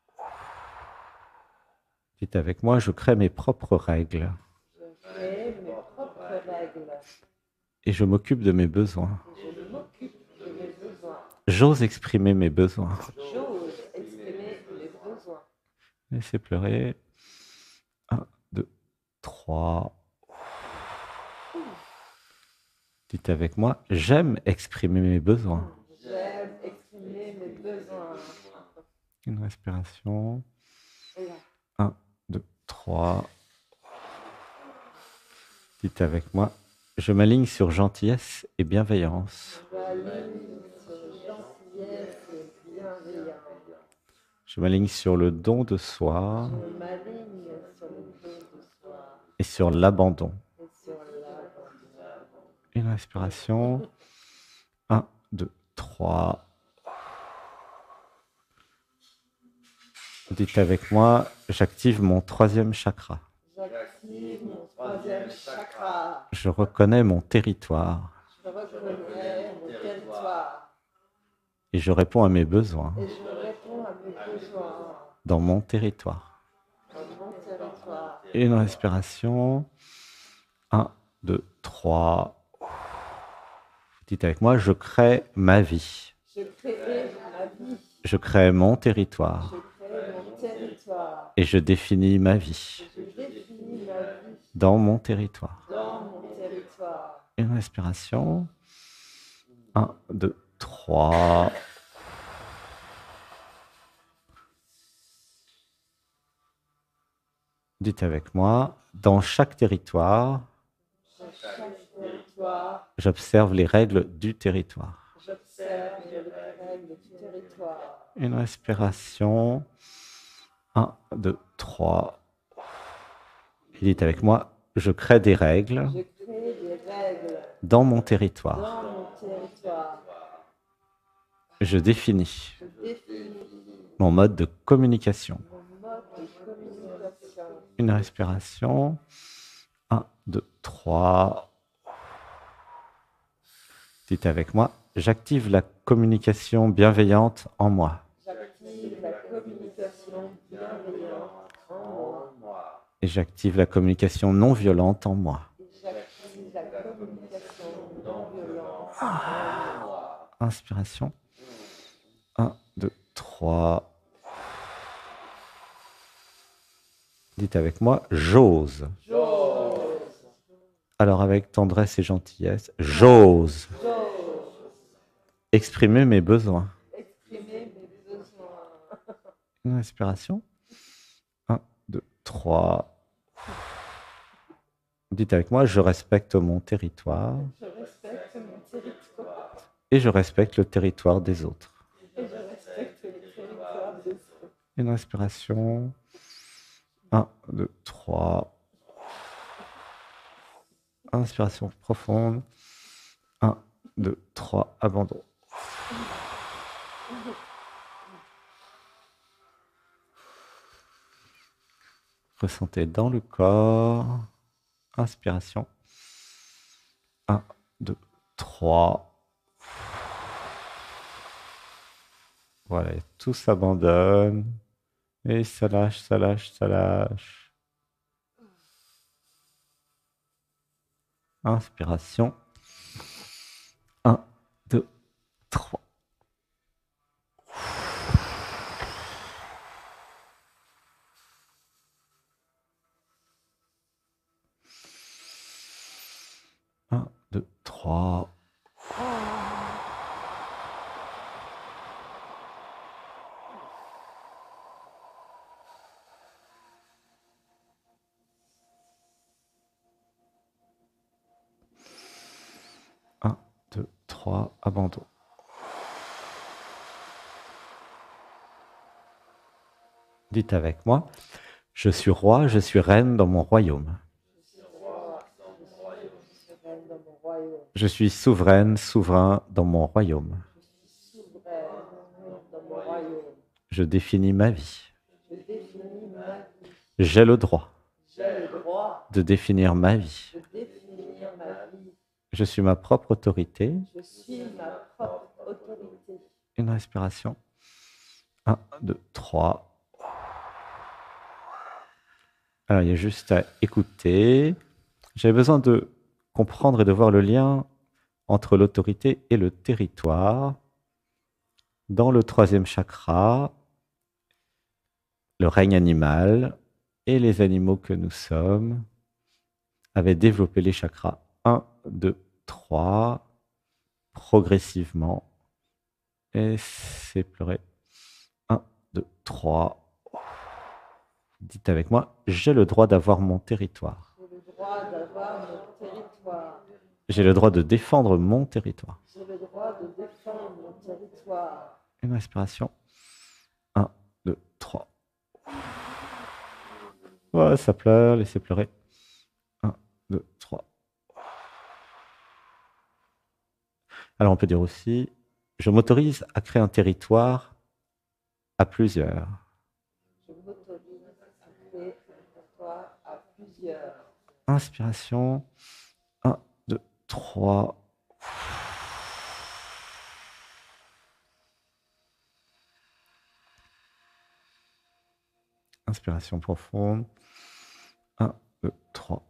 Dites avec moi, je crée mes propres règles. Je crée mes propres règles. Et je m'occupe de mes besoins. Et je m'occupe de mes besoins. J'ose exprimer mes besoins. J'ose exprimer mes besoins. Laissez pleurer. Un, deux, trois. Dites avec moi, j'aime exprimer mes besoins. J'aime exprimer mes besoins. Une respiration. Et là, Un, deux, trois. Dites avec moi, je m'aligne sur gentillesse et bienveillance. je m'aligne sur gentillesse et bienveillance. Je m'aligne sur le don de soi Je m'aligne sur le don de soi et sur l'abandon. et sur l'abandon. Une respiration. Un, deux, trois. Dites avec moi, j'active mon troisième chakra. J'active mon troisième chakra. Je reconnais mon territoire Je reconnais mon territoire. et je réponds à mes besoins Et je réponds à mes besoins dans mon territoire. dans mon territoire. Une respiration. Un, deux, trois. Dites avec moi, je crée ma vie. Je crée ma vie. Je crée mon territoire Je crée mon territoire. et je définis ma vie Je définis ma vie dans mon territoire. dans mon territoire. Une respiration. Un, deux, trois. Dites avec moi, dans chaque territoire, Dans chaque territoire, j'observe les règles du territoire. j'observe les règles du territoire. Une respiration. Un, deux, trois. Et dites avec moi, je crée des règles Je crée des règles dans mon territoire. dans mon territoire. Je définis Je définis mon mode de communication. mon mode de communication. Une respiration. Un, deux, trois. Dites avec moi, j'active la communication bienveillante en moi. J'active la communication bienveillante en moi. Et j'active la communication non violente en moi. Et j'active la communication non violente en moi. Inspiration. Un, deux, trois. Dites avec moi, j'ose. J'ose. Alors avec tendresse et gentillesse, j'ose J'ose exprimer mes besoins. exprimer mes besoins. Une respiration. Un, deux, trois. Dites avec moi, je respecte mon territoire Je respecte mon territoire. et je respecte le territoire des autres. Et je respecte le territoire des autres. Une respiration. Un, deux, trois. Inspiration profonde. Un, deux, trois. Abandon. Ressentez dans le corps. Inspiration. Un, deux, trois. Voilà, tout s'abandonne. Et ça lâche, ça lâche, ça lâche. Inspiration. Un, deux, trois. deux, trois. un, deux, trois, abandon. Dites avec moi, je suis roi, je suis reine dans mon royaume. Je suis souveraine, souverain dans mon royaume. Je définis ma vie. J'ai le droit de définir ma vie. Je suis ma propre autorité. Une respiration. un, deux, trois. Alors, il y a juste à écouter. J'avais besoin de comprendre et de voir le lien entre l'autorité et le territoire. Dans le troisième chakra, le règne animal et les animaux que nous sommes avaient développé les chakras un, deux, trois, progressivement. Et c'est pleuré. un, deux, trois. Dites avec moi, j'ai le droit d'avoir mon territoire. J'ai le droit d'avoir mon territoire. J'ai le droit de défendre mon territoire. J'ai le droit de défendre mon territoire. Une respiration. un, deux, trois. Ouais, ça pleure, laissez pleurer. un, deux, trois. Alors on peut dire aussi, je m'autorise à créer un territoire à plusieurs. Je m'autorise à créer un territoire à plusieurs. Inspiration. un, deux, trois. Inspiration profonde. un, deux, trois.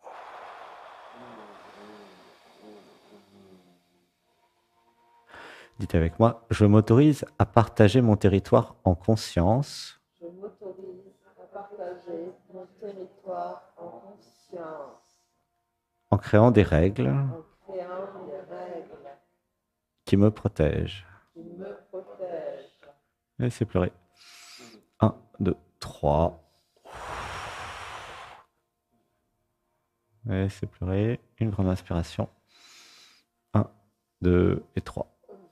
Dites avec moi, je m'autorise à partager mon territoire en conscience. Je m'autorise à partager mon territoire en conscience. En créant des règles. En créant des règles. Qui me protègent. Qui me protègent. Laissez pleurer. un, deux, trois. Laissez pleurer. Une grande inspiration. un, deux et trois.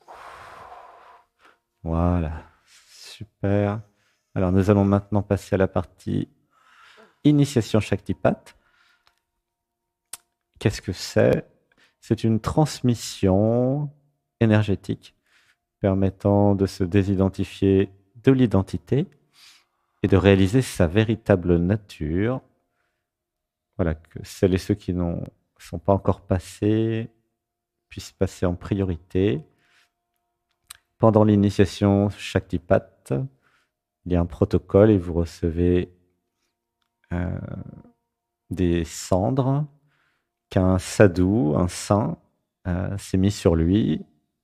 Voilà. Super. Alors, nous allons maintenant passer à la partie initiation Shaktipat. Qu'est-ce que c'est? C'est une transmission énergétique permettant de se désidentifier de l'identité et de réaliser sa véritable nature. Voilà, que celles et ceux qui ne sont pas encore passés puissent passer en priorité. Pendant l'initiation Shaktipat, il y a un protocole et vous recevez euh, des cendres qu'un sadhu, un saint, euh, s'est mis sur lui.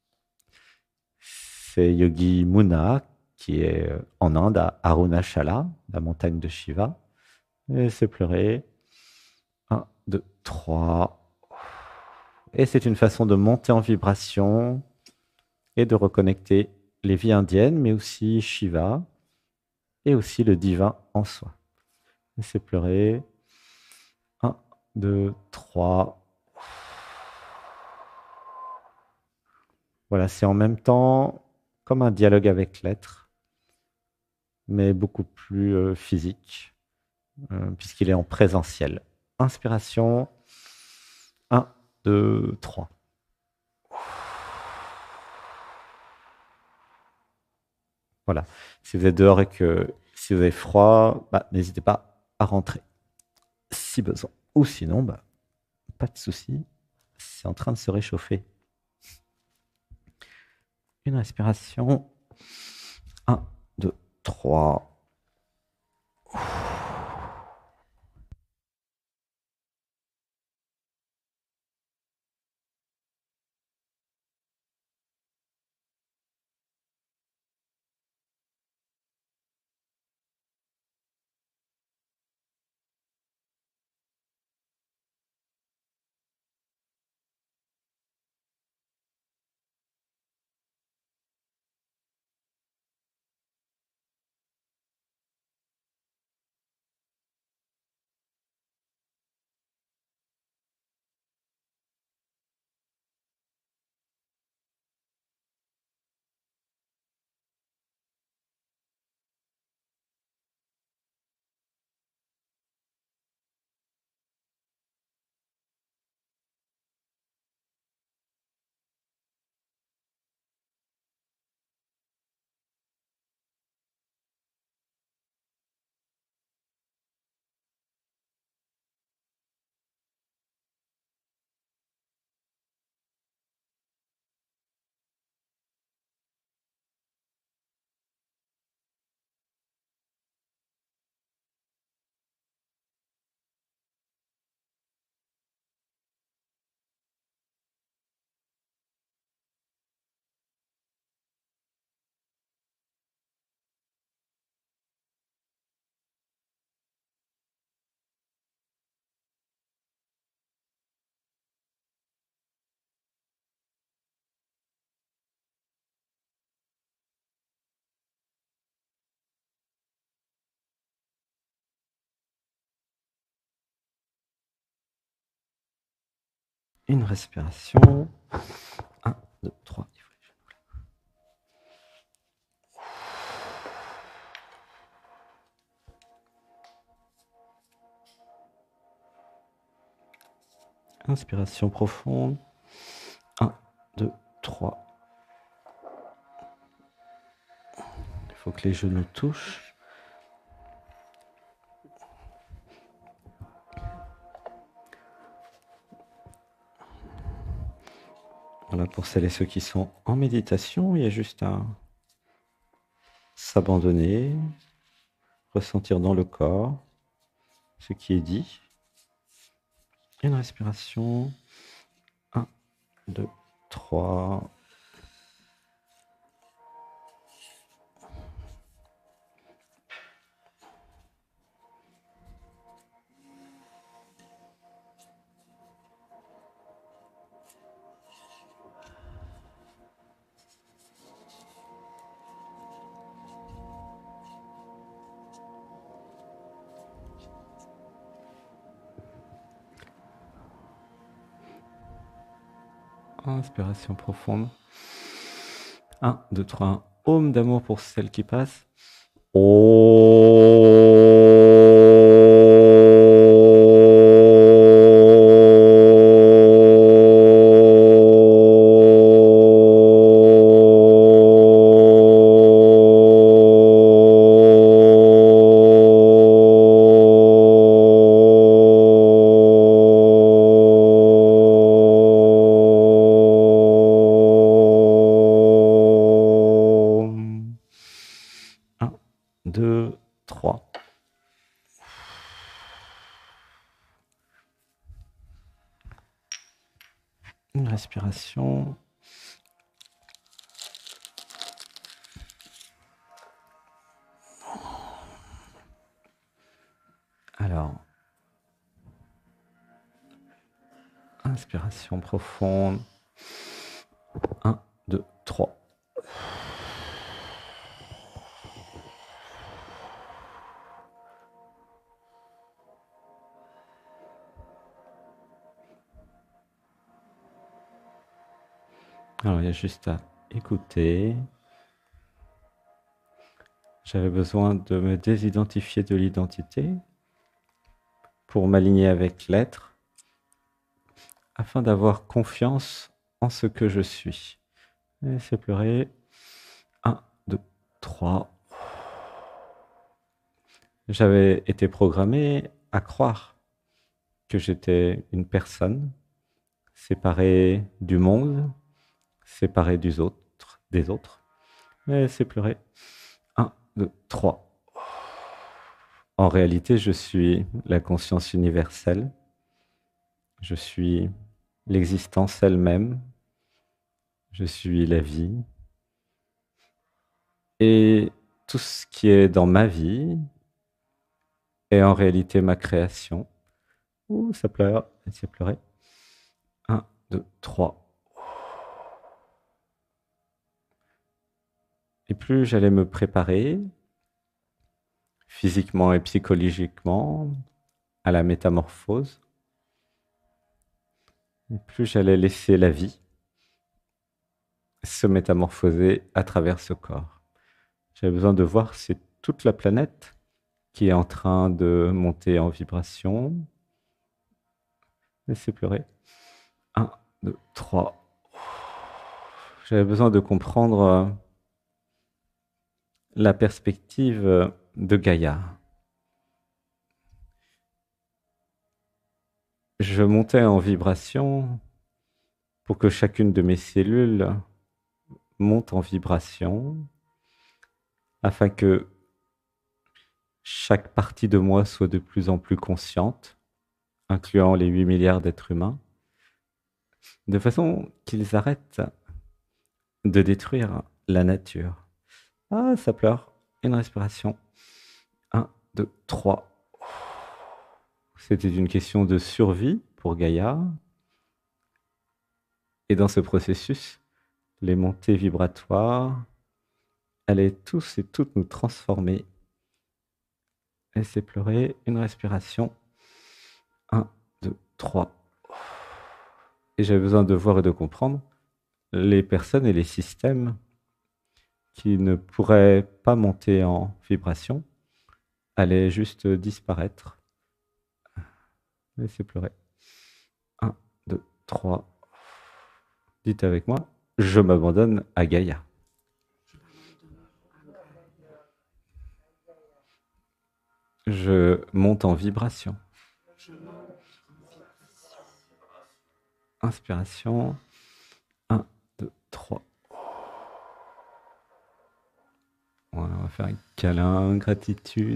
C'est Yogi Muna, qui est en Inde, à Arunachala, la montagne de Shiva. Et c'est pleuré. un, deux, trois. Et c'est une façon de monter en vibration et de reconnecter les vies indiennes, mais aussi Shiva, et aussi le divin en soi. Laissez pleurer. un, deux, trois. Voilà, c'est en même temps comme un dialogue avec l'être, mais beaucoup plus euh, physique, euh, puisqu'il est en présentiel. Inspiration. un, deux, trois. Voilà. Si vous êtes dehors et que si vous avez froid, bah, n'hésitez pas à rentrer si besoin. Ou sinon, bah, pas de souci, c'est en train de se réchauffer. Une respiration. un, deux, trois. Une respiration. un, deux, trois. Inspiration profonde. un, deux, trois. Il faut que les genoux touchent. Voilà, pour celles et ceux qui sont en méditation, il y a juste à s'abandonner, ressentir dans le corps ce qui est dit. Une respiration. un, deux, trois. Inspiration profonde. un, deux, trois. Aume d'amour pour celle qui passe. un, deux, trois. Une respiration. Alors, inspiration profonde. un, deux, trois. Alors, il y a juste à écouter. J'avais besoin de me désidentifier de l'identité pour m'aligner avec l'être, afin d'avoir confiance en ce que je suis. Laissez pleurer. un, deux, trois. J'avais été programmé à croire que j'étais une personne séparée du monde, séparée des autres, des autres. Laissez pleurer. un, deux, trois. En réalité, je suis la conscience universelle. Je suis l'existence elle-même. Je suis la vie. Et tout ce qui est dans ma vie est en réalité ma création. Ouh, ça pleure. Laissez pleurer. un, deux, trois. Et plus j'allais me préparer, physiquement et psychologiquement, à la métamorphose, et plus j'allais laisser la vie se métamorphoser à travers ce corps. J'avais besoin de voir si toute la planète qui est en train de monter en vibration. Laissez pleurer. un, deux, trois. J'avais besoin de comprendre la perspective de Gaïa. Je montais en vibration pour que chacune de mes cellules monte en vibration, afin que chaque partie de moi soit de plus en plus consciente, incluant les huit milliards d'êtres humains, de façon qu'ils arrêtent de détruire la nature. Ah, ça pleure. Une respiration. un, deux, trois. C'était une question de survie pour Gaïa. Et dans ce processus, les montées vibratoires allaient tous et toutes nous transformer. Laissez pleurer. Une respiration. un, deux, trois. et j'avais besoin de voir et de comprendre les personnes et les systèmes qui ne pourraient pas monter en vibration allaient juste disparaître. Laissez pleurer. un, deux, trois. Dites avec moi, je m'abandonne à Gaïa. Je monte en vibration. Inspiration. un, deux, trois. Voilà, on va faire un câlin, gratitude.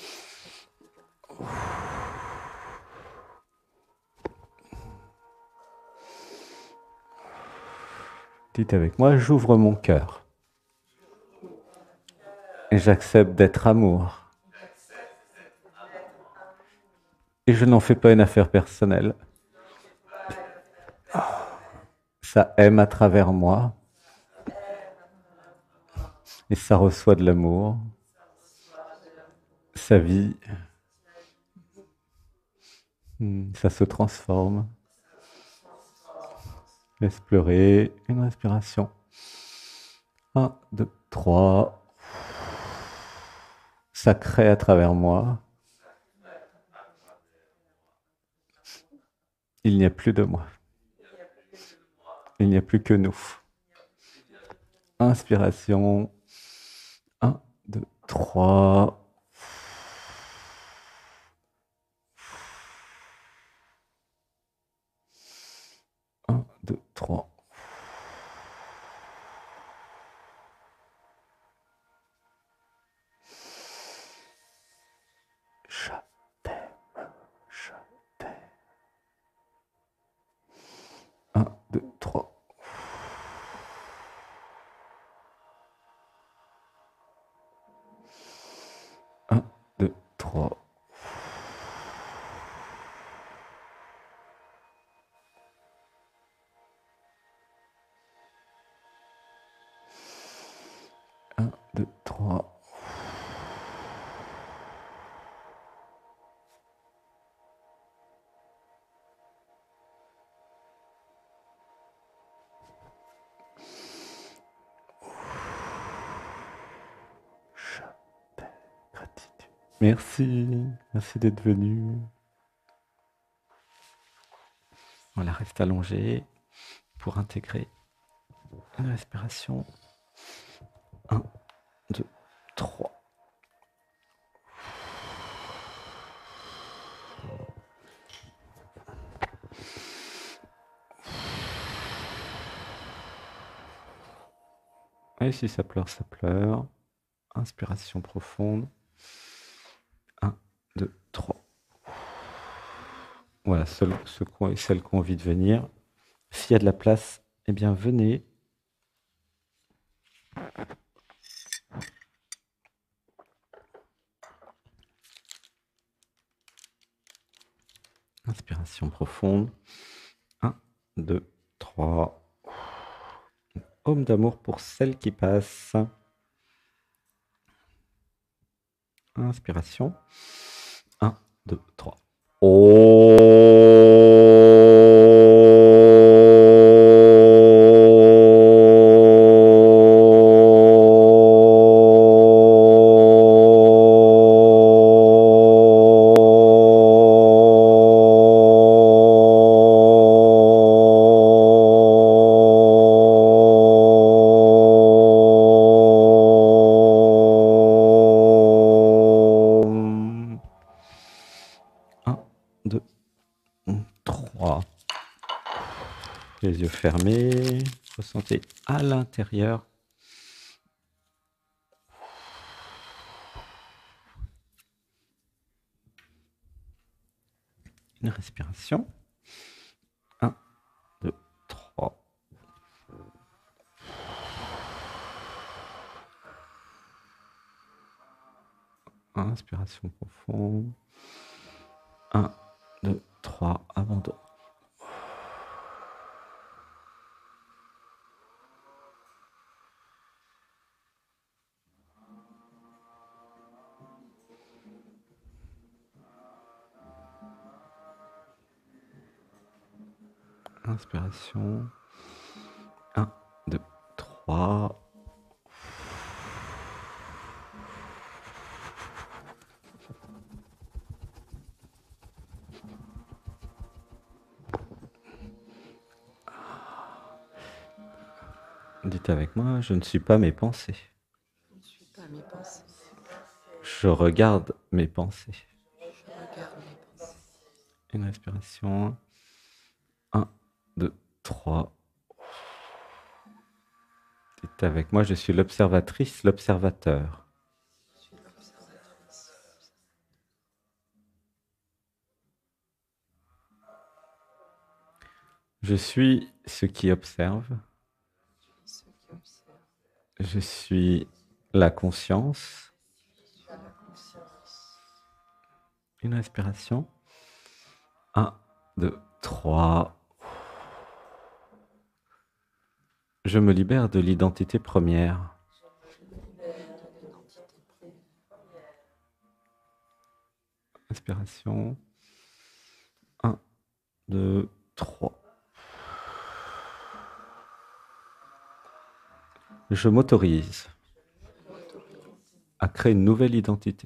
Dites avec moi, j'ouvre mon cœur. Et j'accepte d'être amour. Et je n'en fais pas une affaire personnelle. Ça aime à travers moi. Et ça reçoit de l'amour. Ça vit. Ça se transforme. Laisse pleurer. Une respiration. Un, deux, trois. Ça crée à travers moi. Il n'y a plus de moi. Il n'y a plus que nous. Inspiration. Un, deux, trois. Un, deux, trois. Je t'aime, je t'aime. Un, deux, trois. Un, deux, trois. Un, deux, trois. Je t'aime. Gratitude. Merci. Merci d'être venu. Voilà, reste allongé pour intégrer une respiration. Un, deux, trois. Et si ça pleure, ça pleure. Inspiration profonde. Un, deux, trois. Voilà, ceux, ceux et celles qui ont envie de venir. S'il y a de la place, eh bien venez. Inspiration profonde. Un, deux, trois. Homme d'amour pour celle qui passe. Inspiration. Un, deux, trois. Les yeux fermés, ressentez à l'intérieur une respiration. Un, deux, trois. Inspiration profonde. Un, deux, trois, abandon. Inspiration. un, deux, trois. Dites avec moi, je ne suis pas mes pensées. Je ne suis pas mes pensées. Je regarde mes pensées. Je regarde mes pensées. Une respiration. un, deux, trois. Dites avec moi, je suis l'observatrice, l'observateur. Je suis l'observatrice. Je suis ce qui observe. Je suis ce qui observe. Je suis la conscience. Je suis la conscience. Une respiration. un, deux, trois. Je me libère de l'identité première. Je me libère de l'identité première. Inspiration. un, deux, trois. Je m'autorise à créer une nouvelle identité.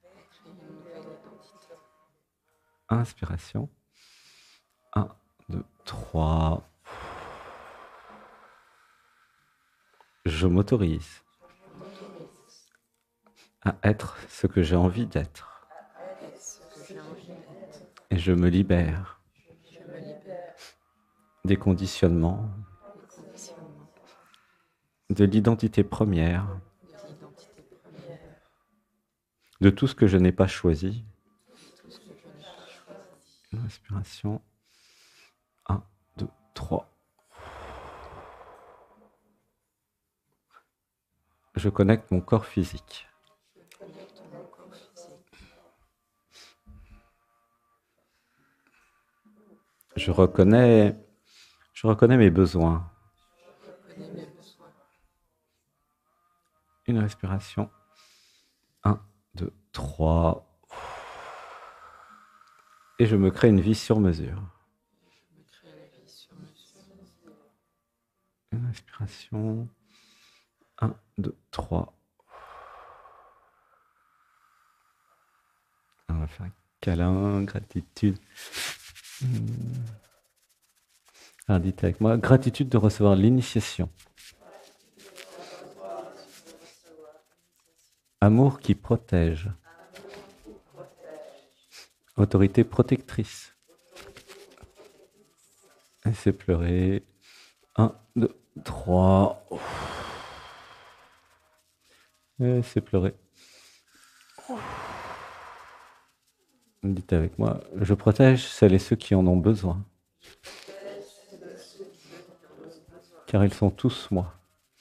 Inspiration. un, deux, trois. Je m'autorise à être ce que j'ai envie d'être. Et je me libère des conditionnements, de l'identité première, de tout ce que je n'ai pas choisi. Inspiration. un, deux, trois. Je connecte mon corps physique. Je reconnais, je reconnais mes besoins. Une respiration. un, deux, trois. Et je me crée une vie sur mesure. Une respiration. un, deux, trois. On va faire un câlin, gratitude. Alors dites avec moi, gratitude de recevoir l'initiation. Amour qui protège. Autorité protectrice. Laissez pleurer. un, deux, trois. Laissez pleurer. Dites avec moi, je protège celles et ceux qui en ont besoin. Car ils sont tous moi.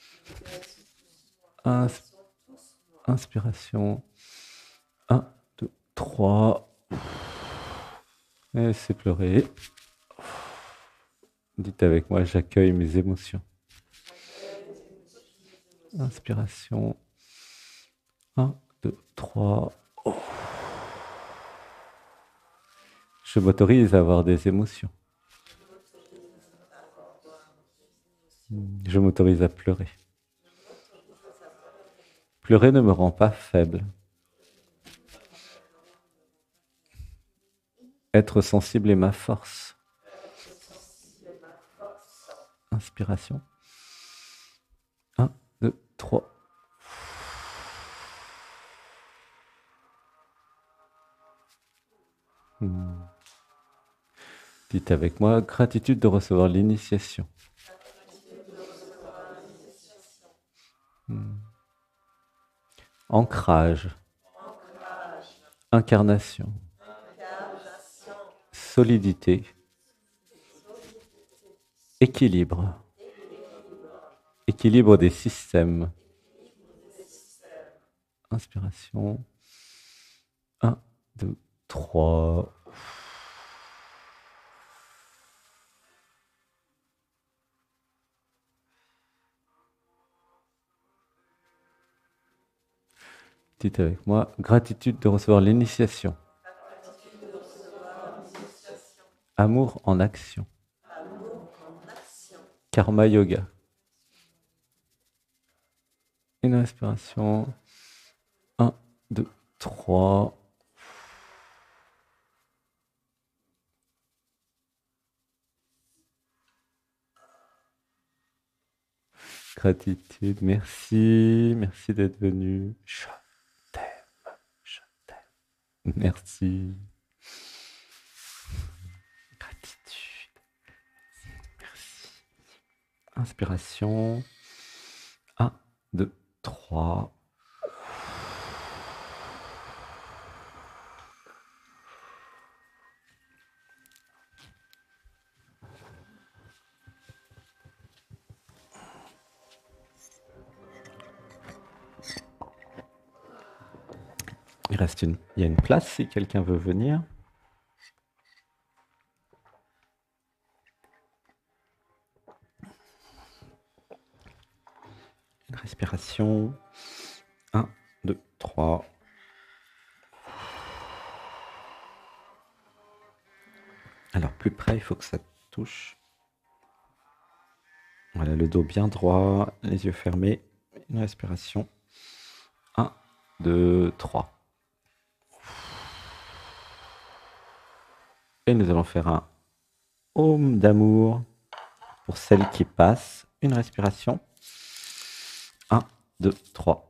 Ins- Inspiration. un, deux, trois. Laissez pleurer. Dites avec moi, j'accueille mes émotions. Inspiration. un, deux, trois. Je m'autorise à avoir des émotions. Je m'autorise à pleurer. Pleurer ne me rend pas faible. Être sensible est ma force. Inspiration. un, deux, trois. Hmm. Dites avec moi, gratitude de recevoir l'initiation. Hmm. Ancrage. Incarnation. Solidité. Équilibre. Équilibre des systèmes. Inspiration. un, deux, trois. Dites avec moi, gratitude de recevoir l'initiation. Amour en action. Karma Yoga. Une respiration. Un, deux, trois. Gratitude, merci, merci d'être venu. Je t'aime, je t'aime. Merci. Gratitude. Merci. Inspiration. Un, deux, trois. Il reste une, il y a une place si quelqu'un veut venir. Une respiration. Un, deux, trois. Alors plus près, il faut que ça touche. Voilà, le dos bien droit, les yeux fermés. Une respiration. Un, deux, trois. Et nous allons faire un Om d'amour pour celle qui passe. Une respiration. Un, deux, trois.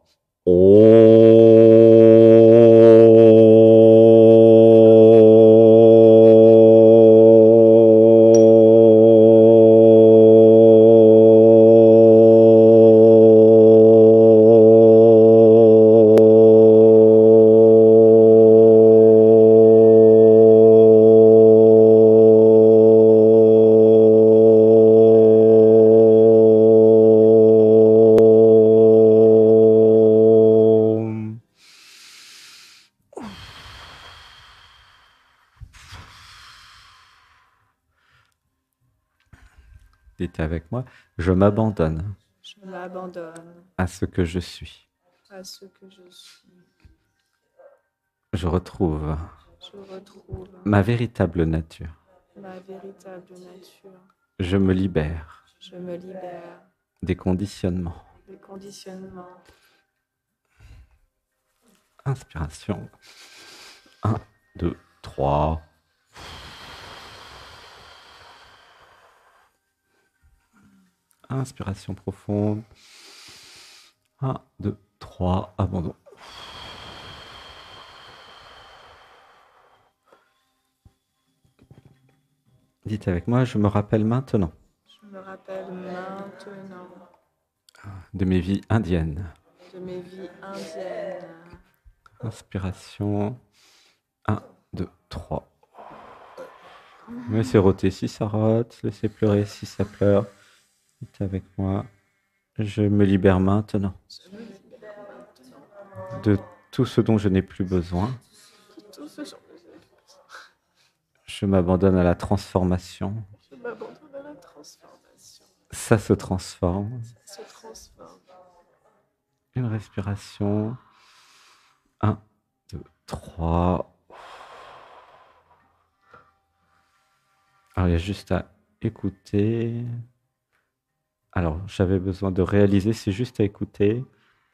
Dites avec moi, je m'abandonne Je m'abandonne à ce que je suis. à ce que je suis. Je retrouve Je retrouve ma véritable nature. ma véritable nature. Je me libère Je me libère des conditionnements. des conditionnements. Inspiration. Un, deux, trois. Inspiration profonde. Un, deux, trois. Abandon. Dites avec moi, je me rappelle maintenant Je me rappelle maintenant de mes vies indiennes. de mes vies indiennes. Inspiration. Un, deux, trois. Laissez roter si ça rote, laissez pleurer si ça pleure. Dites avec moi, je me libère maintenant Je me libère maintenant de tout ce dont je n'ai plus besoin. de tout ce genre de Je m'abandonne à la transformation. Je m'abandonne à la transformation. Ça se transforme. Ça se transforme. Une respiration. Un, deux, trois. Alors, il y a juste à écouter. Alors, j'avais besoin de réaliser, c'est juste à écouter.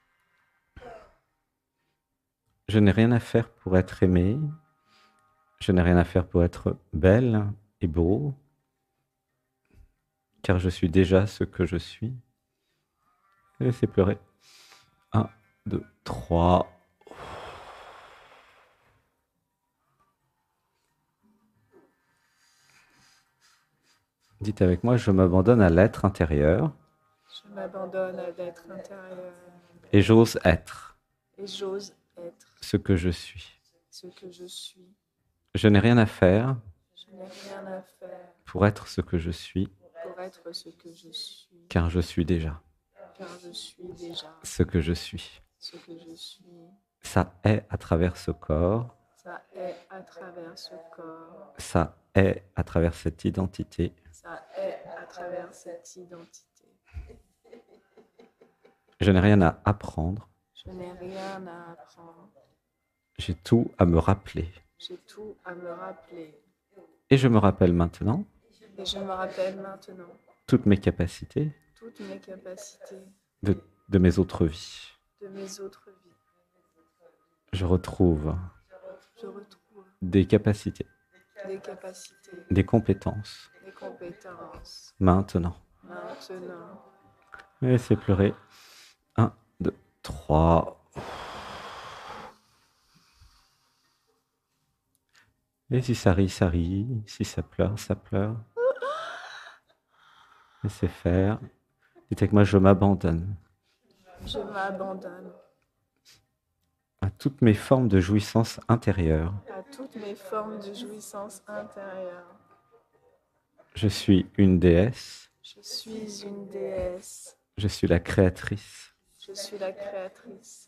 Je n'ai rien à faire pour être aimé. Je n'ai rien à faire pour être belle et beau. Car je suis déjà ce que je suis. Laissez pleurer. Un, deux, trois. Dites avec moi, je m'abandonne à l'être intérieur. Je m'abandonne à l'être intérieur. Et j'ose être. Et j'ose être ce que je suis. ce que je suis. Je n'ai rien à faire Je n'ai rien à faire pour être ce que je suis, pour être ce que je suis. car je suis déjà Car je suis déjà ce que je suis. ce que je suis. Ça est à travers ce corps, Ça est à travers ce corps. ça est à travers cette identité. Ça est à travers cette identité. Je n'ai rien à apprendre, Je n'ai rien à apprendre. j'ai tout à me rappeler. J'ai tout à me rappeler. Et je me rappelle maintenant Et je me rappelle maintenant toutes mes capacités toutes mes capacités de, de mes autres vies. de mes autres vies. Je retrouve Je retrouve des capacités, des capacités, des compétences des compétences maintenant. maintenant. Laissez pleurer. Un, deux, trois. Et si ça rit, ça rit. Si ça pleure, ça pleure. Laissez faire. Dites avec moi, je m'abandonne Je m'abandonne à toutes mes formes de jouissance intérieure. à toutes mes formes de jouissance intérieure. Je suis une déesse. Je suis une déesse. Je suis la créatrice. Je suis la créatrice.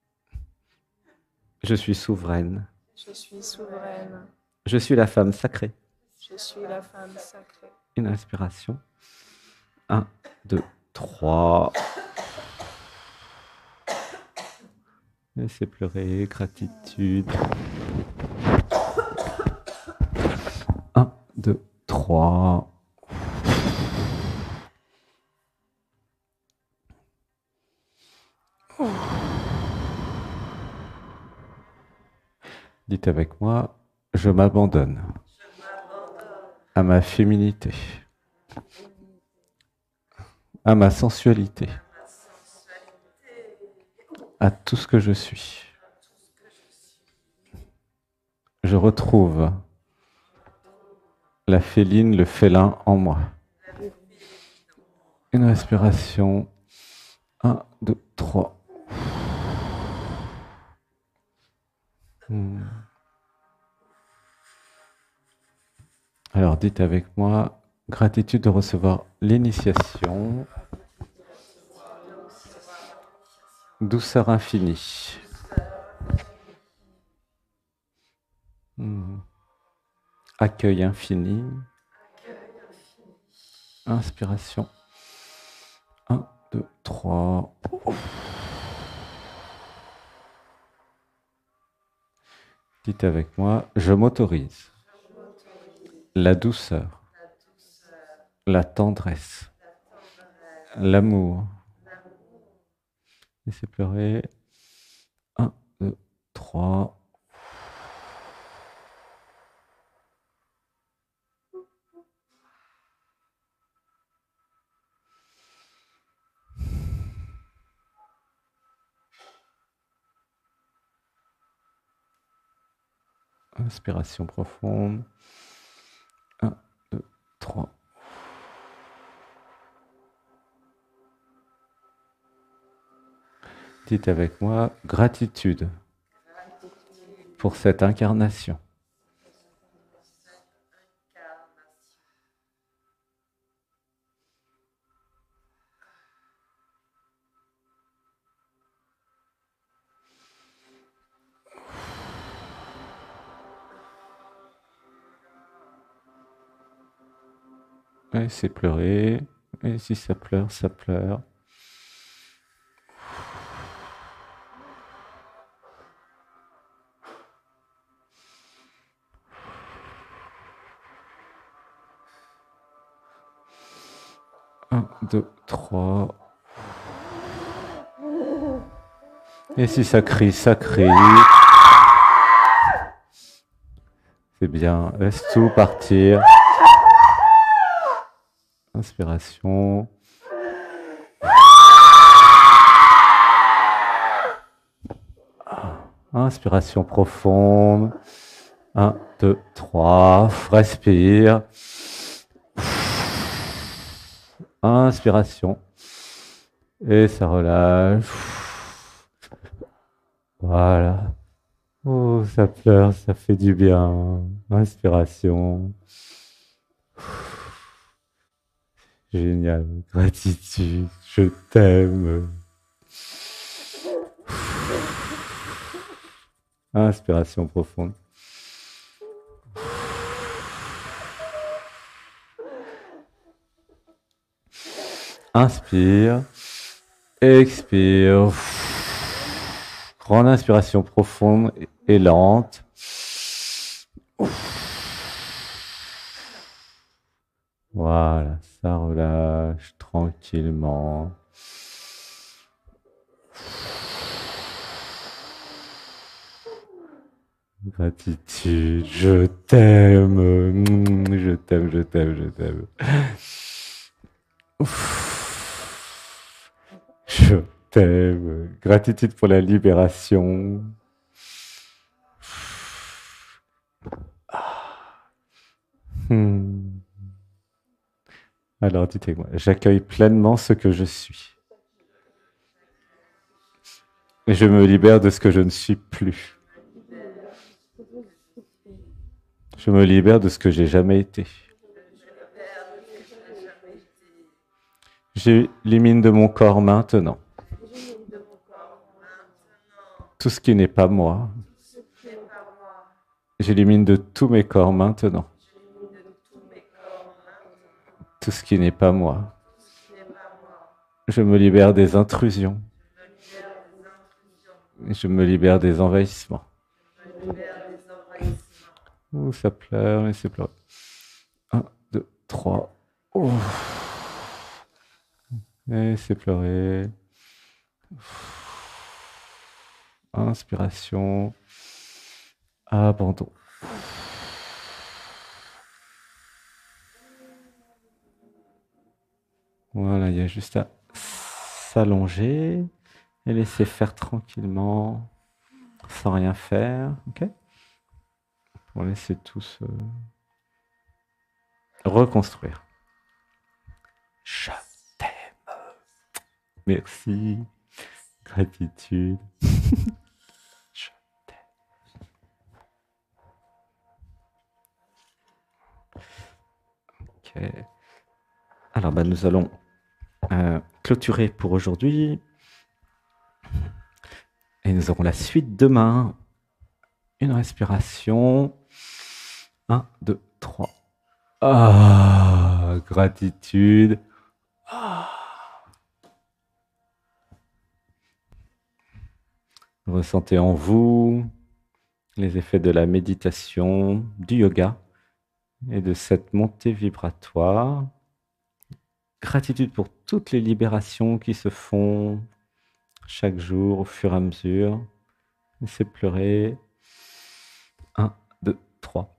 Je suis souveraine. Je suis souveraine. Je suis la femme sacrée. Je suis la femme sacrée. Une inspiration. Un, deux, trois. Laissez pleurer, gratitude. Un, deux, trois. Dites avec moi, je m'abandonne à ma féminité, à ma sensualité, à tout ce que je suis. Je retrouve la féline, le félin en moi. Une respiration. Un, deux, trois. Hmm. Alors dites avec moi, gratitude de recevoir l'initiation, douceur infinie. Hmm. Accueil infini. Inspiration. Un, deux, trois. Dites avec moi, je m'autorise la douceur, la tendresse, l'amour. Laissez pleurer. Un, deux, trois. Inspiration profonde. Un, deux, trois. Dites avec moi, gratitude pour cette incarnation. Et c'est pleurer. Et si ça pleure, ça pleure. Un, deux, trois. Et si ça crie, ça crie. C'est bien. Laisse tout partir. Inspiration. Inspiration profonde. Un, deux, trois. Respire. Inspiration. Et ça relâche. Voilà. Oh, ça pleure, ça fait du bien. Inspiration. Génial. Gratitude. Je t'aime. Inspiration profonde. Inspire. Expire. Grande inspiration profonde et lente. Voilà, ça relâche tranquillement. Gratitude, je t'aime, je t'aime, je t'aime, je t'aime. Je t'aime. Gratitude pour la libération. Hmm. Alors dites moi, j'accueille pleinement ce que je suis. Et je me libère de ce que je ne suis plus. Je me libère de ce que j'ai jamais été. J'élimine de mon corps maintenant tout ce qui n'est pas moi. J'élimine de tous mes corps maintenant tout ce qui n'est pas moi. Je me libère des intrusions. Je me libère des envahissements. Ouh, ça pleure et c'est pleuré. Un, deux, trois. Ouh. Et c'est pleuré. Inspiration. Abandon. Voilà, il y a juste à s'allonger et laisser faire tranquillement, sans rien faire. Ok? Pour laisser tout se reconstruire. Je t'aime. Merci. Gratitude. Je t'aime. Ok. Alors, bah, nous allons euh, clôturer pour aujourd'hui. Et nous aurons la suite demain. Une respiration. Un, deux, trois. Ah, gratitude. Ah. Ressentez en vous les effets de la méditation, du yoga et de cette montée vibratoire. Gratitude pour toutes les libérations qui se font chaque jour au fur et à mesure. Laissez pleurer. Un, deux, trois.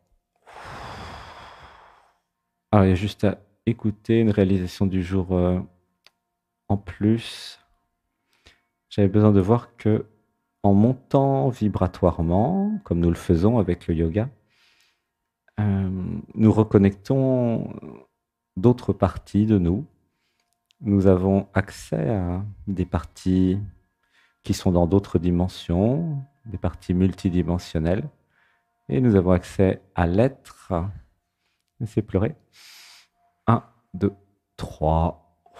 Alors, il y a juste à écouter une réalisation du jour euh, en plus. J'avais besoin de voir que en montant vibratoirement, comme nous le faisons avec le yoga, euh, nous reconnectons d'autres parties de nous. Nous avons accès à des parties qui sont dans d'autres dimensions, des parties multidimensionnelles, et nous avons accès à l'être. Laissez pleurer. Un, deux, trois.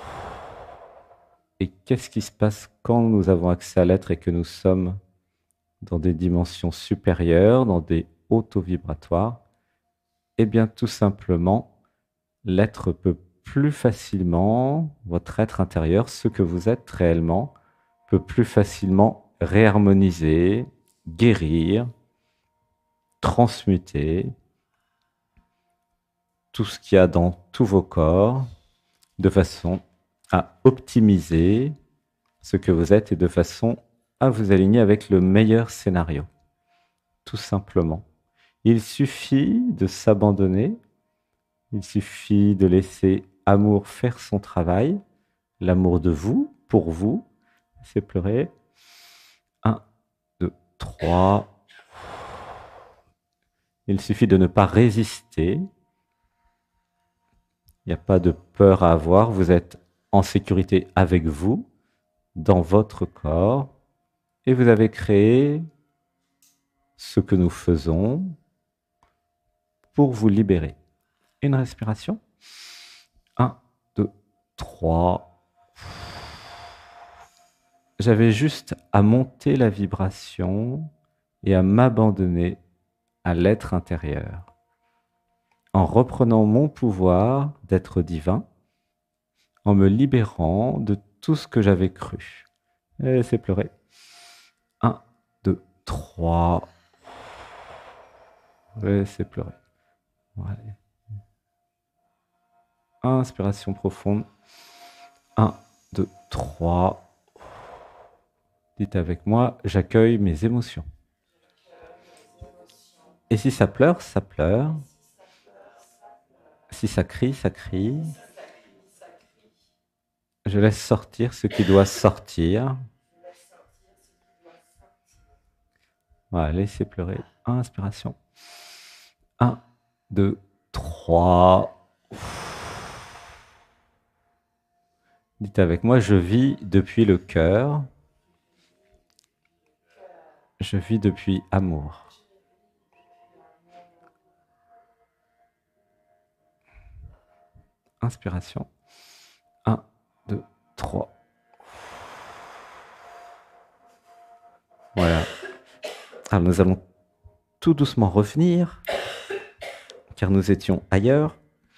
Et qu'est-ce qui se passe quand nous avons accès à l'être et que nous sommes dans des dimensions supérieures, dans des hauts vibratoires? Eh bien, tout simplement, l'être peut plus facilement, votre être intérieur, ce que vous êtes réellement, peut plus facilement réharmoniser, guérir, transmuter tout ce qu'il y a dans tous vos corps de façon à optimiser ce que vous êtes et de façon à vous aligner avec le meilleur scénario. Tout simplement. Il suffit de s'abandonner, il suffit de laisser amour faire son travail, l'amour de vous, pour vous. C'est pleurer. Un, deux, trois. Il suffit de ne pas résister. Il n'y a pas de peur à avoir. Vous êtes en sécurité avec vous, dans votre corps, et vous avez créé ce que nous faisons pour vous libérer. Une respiration. Un, deux, trois. J'avais juste à monter la vibration et à m'abandonner à l'être intérieur. En reprenant mon pouvoir d'être divin, en me libérant de tout ce que j'avais cru. Laissez pleurer. Un, deux, trois. Laissez pleurer. Ouais. Inspiration profonde. un, deux, trois. Dites avec moi, j'accueille mes émotions. Et si ça pleure, ça pleure. Si ça crie, ça crie. Je laisse sortir ce qui doit sortir. Voilà, laissez pleurer. Inspiration. un, deux, trois. Dites avec moi, je vis depuis le cœur. Je vis depuis amour. Inspiration. un, deux, trois. Voilà. Alors nous allons tout doucement revenir, car nous étions ailleurs,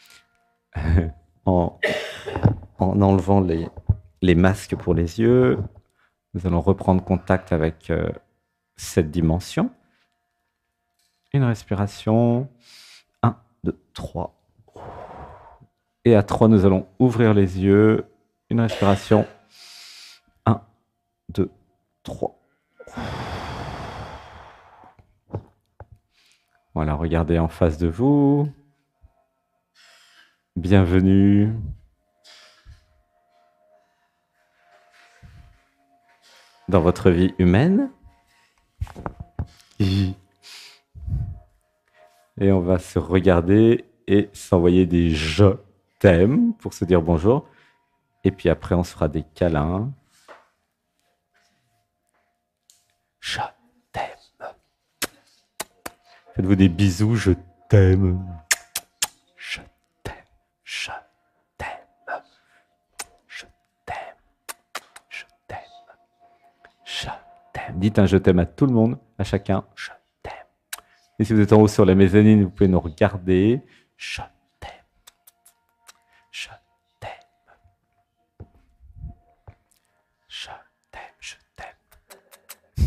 en, en enlevant les, les masques pour les yeux. Nous allons reprendre contact avec euh, cette dimension. Une respiration. un, deux, trois. Et à trois, nous allons ouvrir les yeux. Une respiration. un, deux, trois. Voilà, regardez en face de vous. Bienvenue. Dans votre vie humaine. Et on va se regarder et s'envoyer des je t'aime pour se dire bonjour. Et puis après, on se fera des câlins. Je t'aime. Faites-vous des bisous, je t'aime. Je t'aime. Je t'aime. Je t'aime. Je t'aime. Je t'aime. Dites un je t'aime à tout le monde, à chacun. Je t'aime. Et si vous êtes en haut sur la mezzanine, vous pouvez nous regarder. Je t'aime. Je t'aime. Je t'aime. Je t'aime.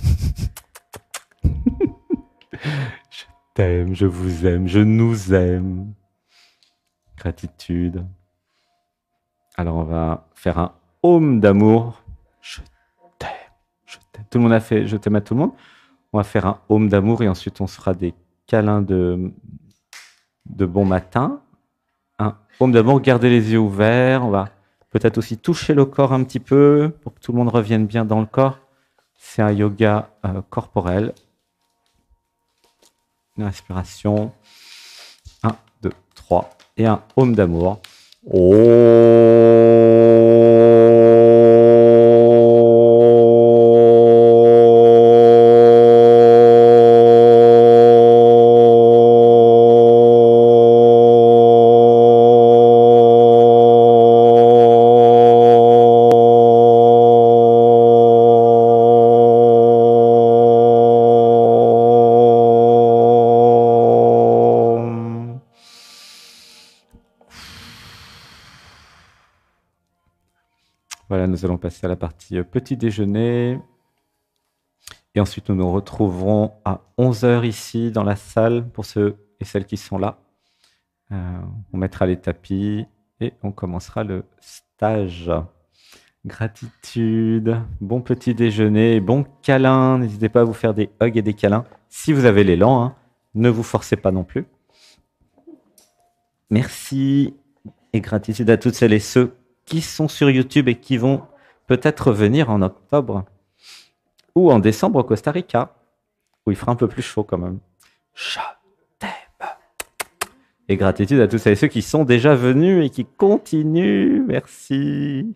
Je t'aime, je vous aime, je nous aime. Gratitude. Alors on va faire un home d'amour. Je t'aime, je t'aime. Tout le monde a fait je t'aime à tout le monde. On va faire un home d'amour et ensuite on se fera des câlins de, de bon matin. Un home d'amour, gardez les yeux ouverts. On va peut-être aussi toucher le corps un petit peu pour que tout le monde revienne bien dans le corps. C'est un yoga euh, corporel. Une respiration. un, deux, trois. Et un home d'amour. Voilà, nous allons passer à la partie petit déjeuner. Et ensuite, nous nous retrouverons à onze heures ici dans la salle pour ceux et celles qui sont là. Euh, on mettra les tapis et on commencera le stage. Gratitude, bon petit déjeuner, bon câlin. N'hésitez pas à vous faire des hugs et des câlins. Si vous avez l'élan, hein, ne vous forcez pas non plus. Merci et gratitude à toutes celles et ceux qui sont sur YouTube et qui vont peut-être venir en octobre ou en décembre au Costa Rica, où il fera un peu plus chaud quand même. Je t'aime. Et gratitude à tous celles et ceux qui sont déjà venus et qui continuent. Merci.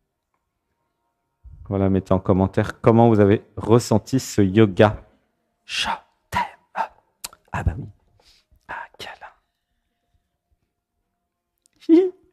Voilà, mettez en commentaire comment vous avez ressenti ce yoga. Je t'aime. Ah bah oui. Ah, câlin.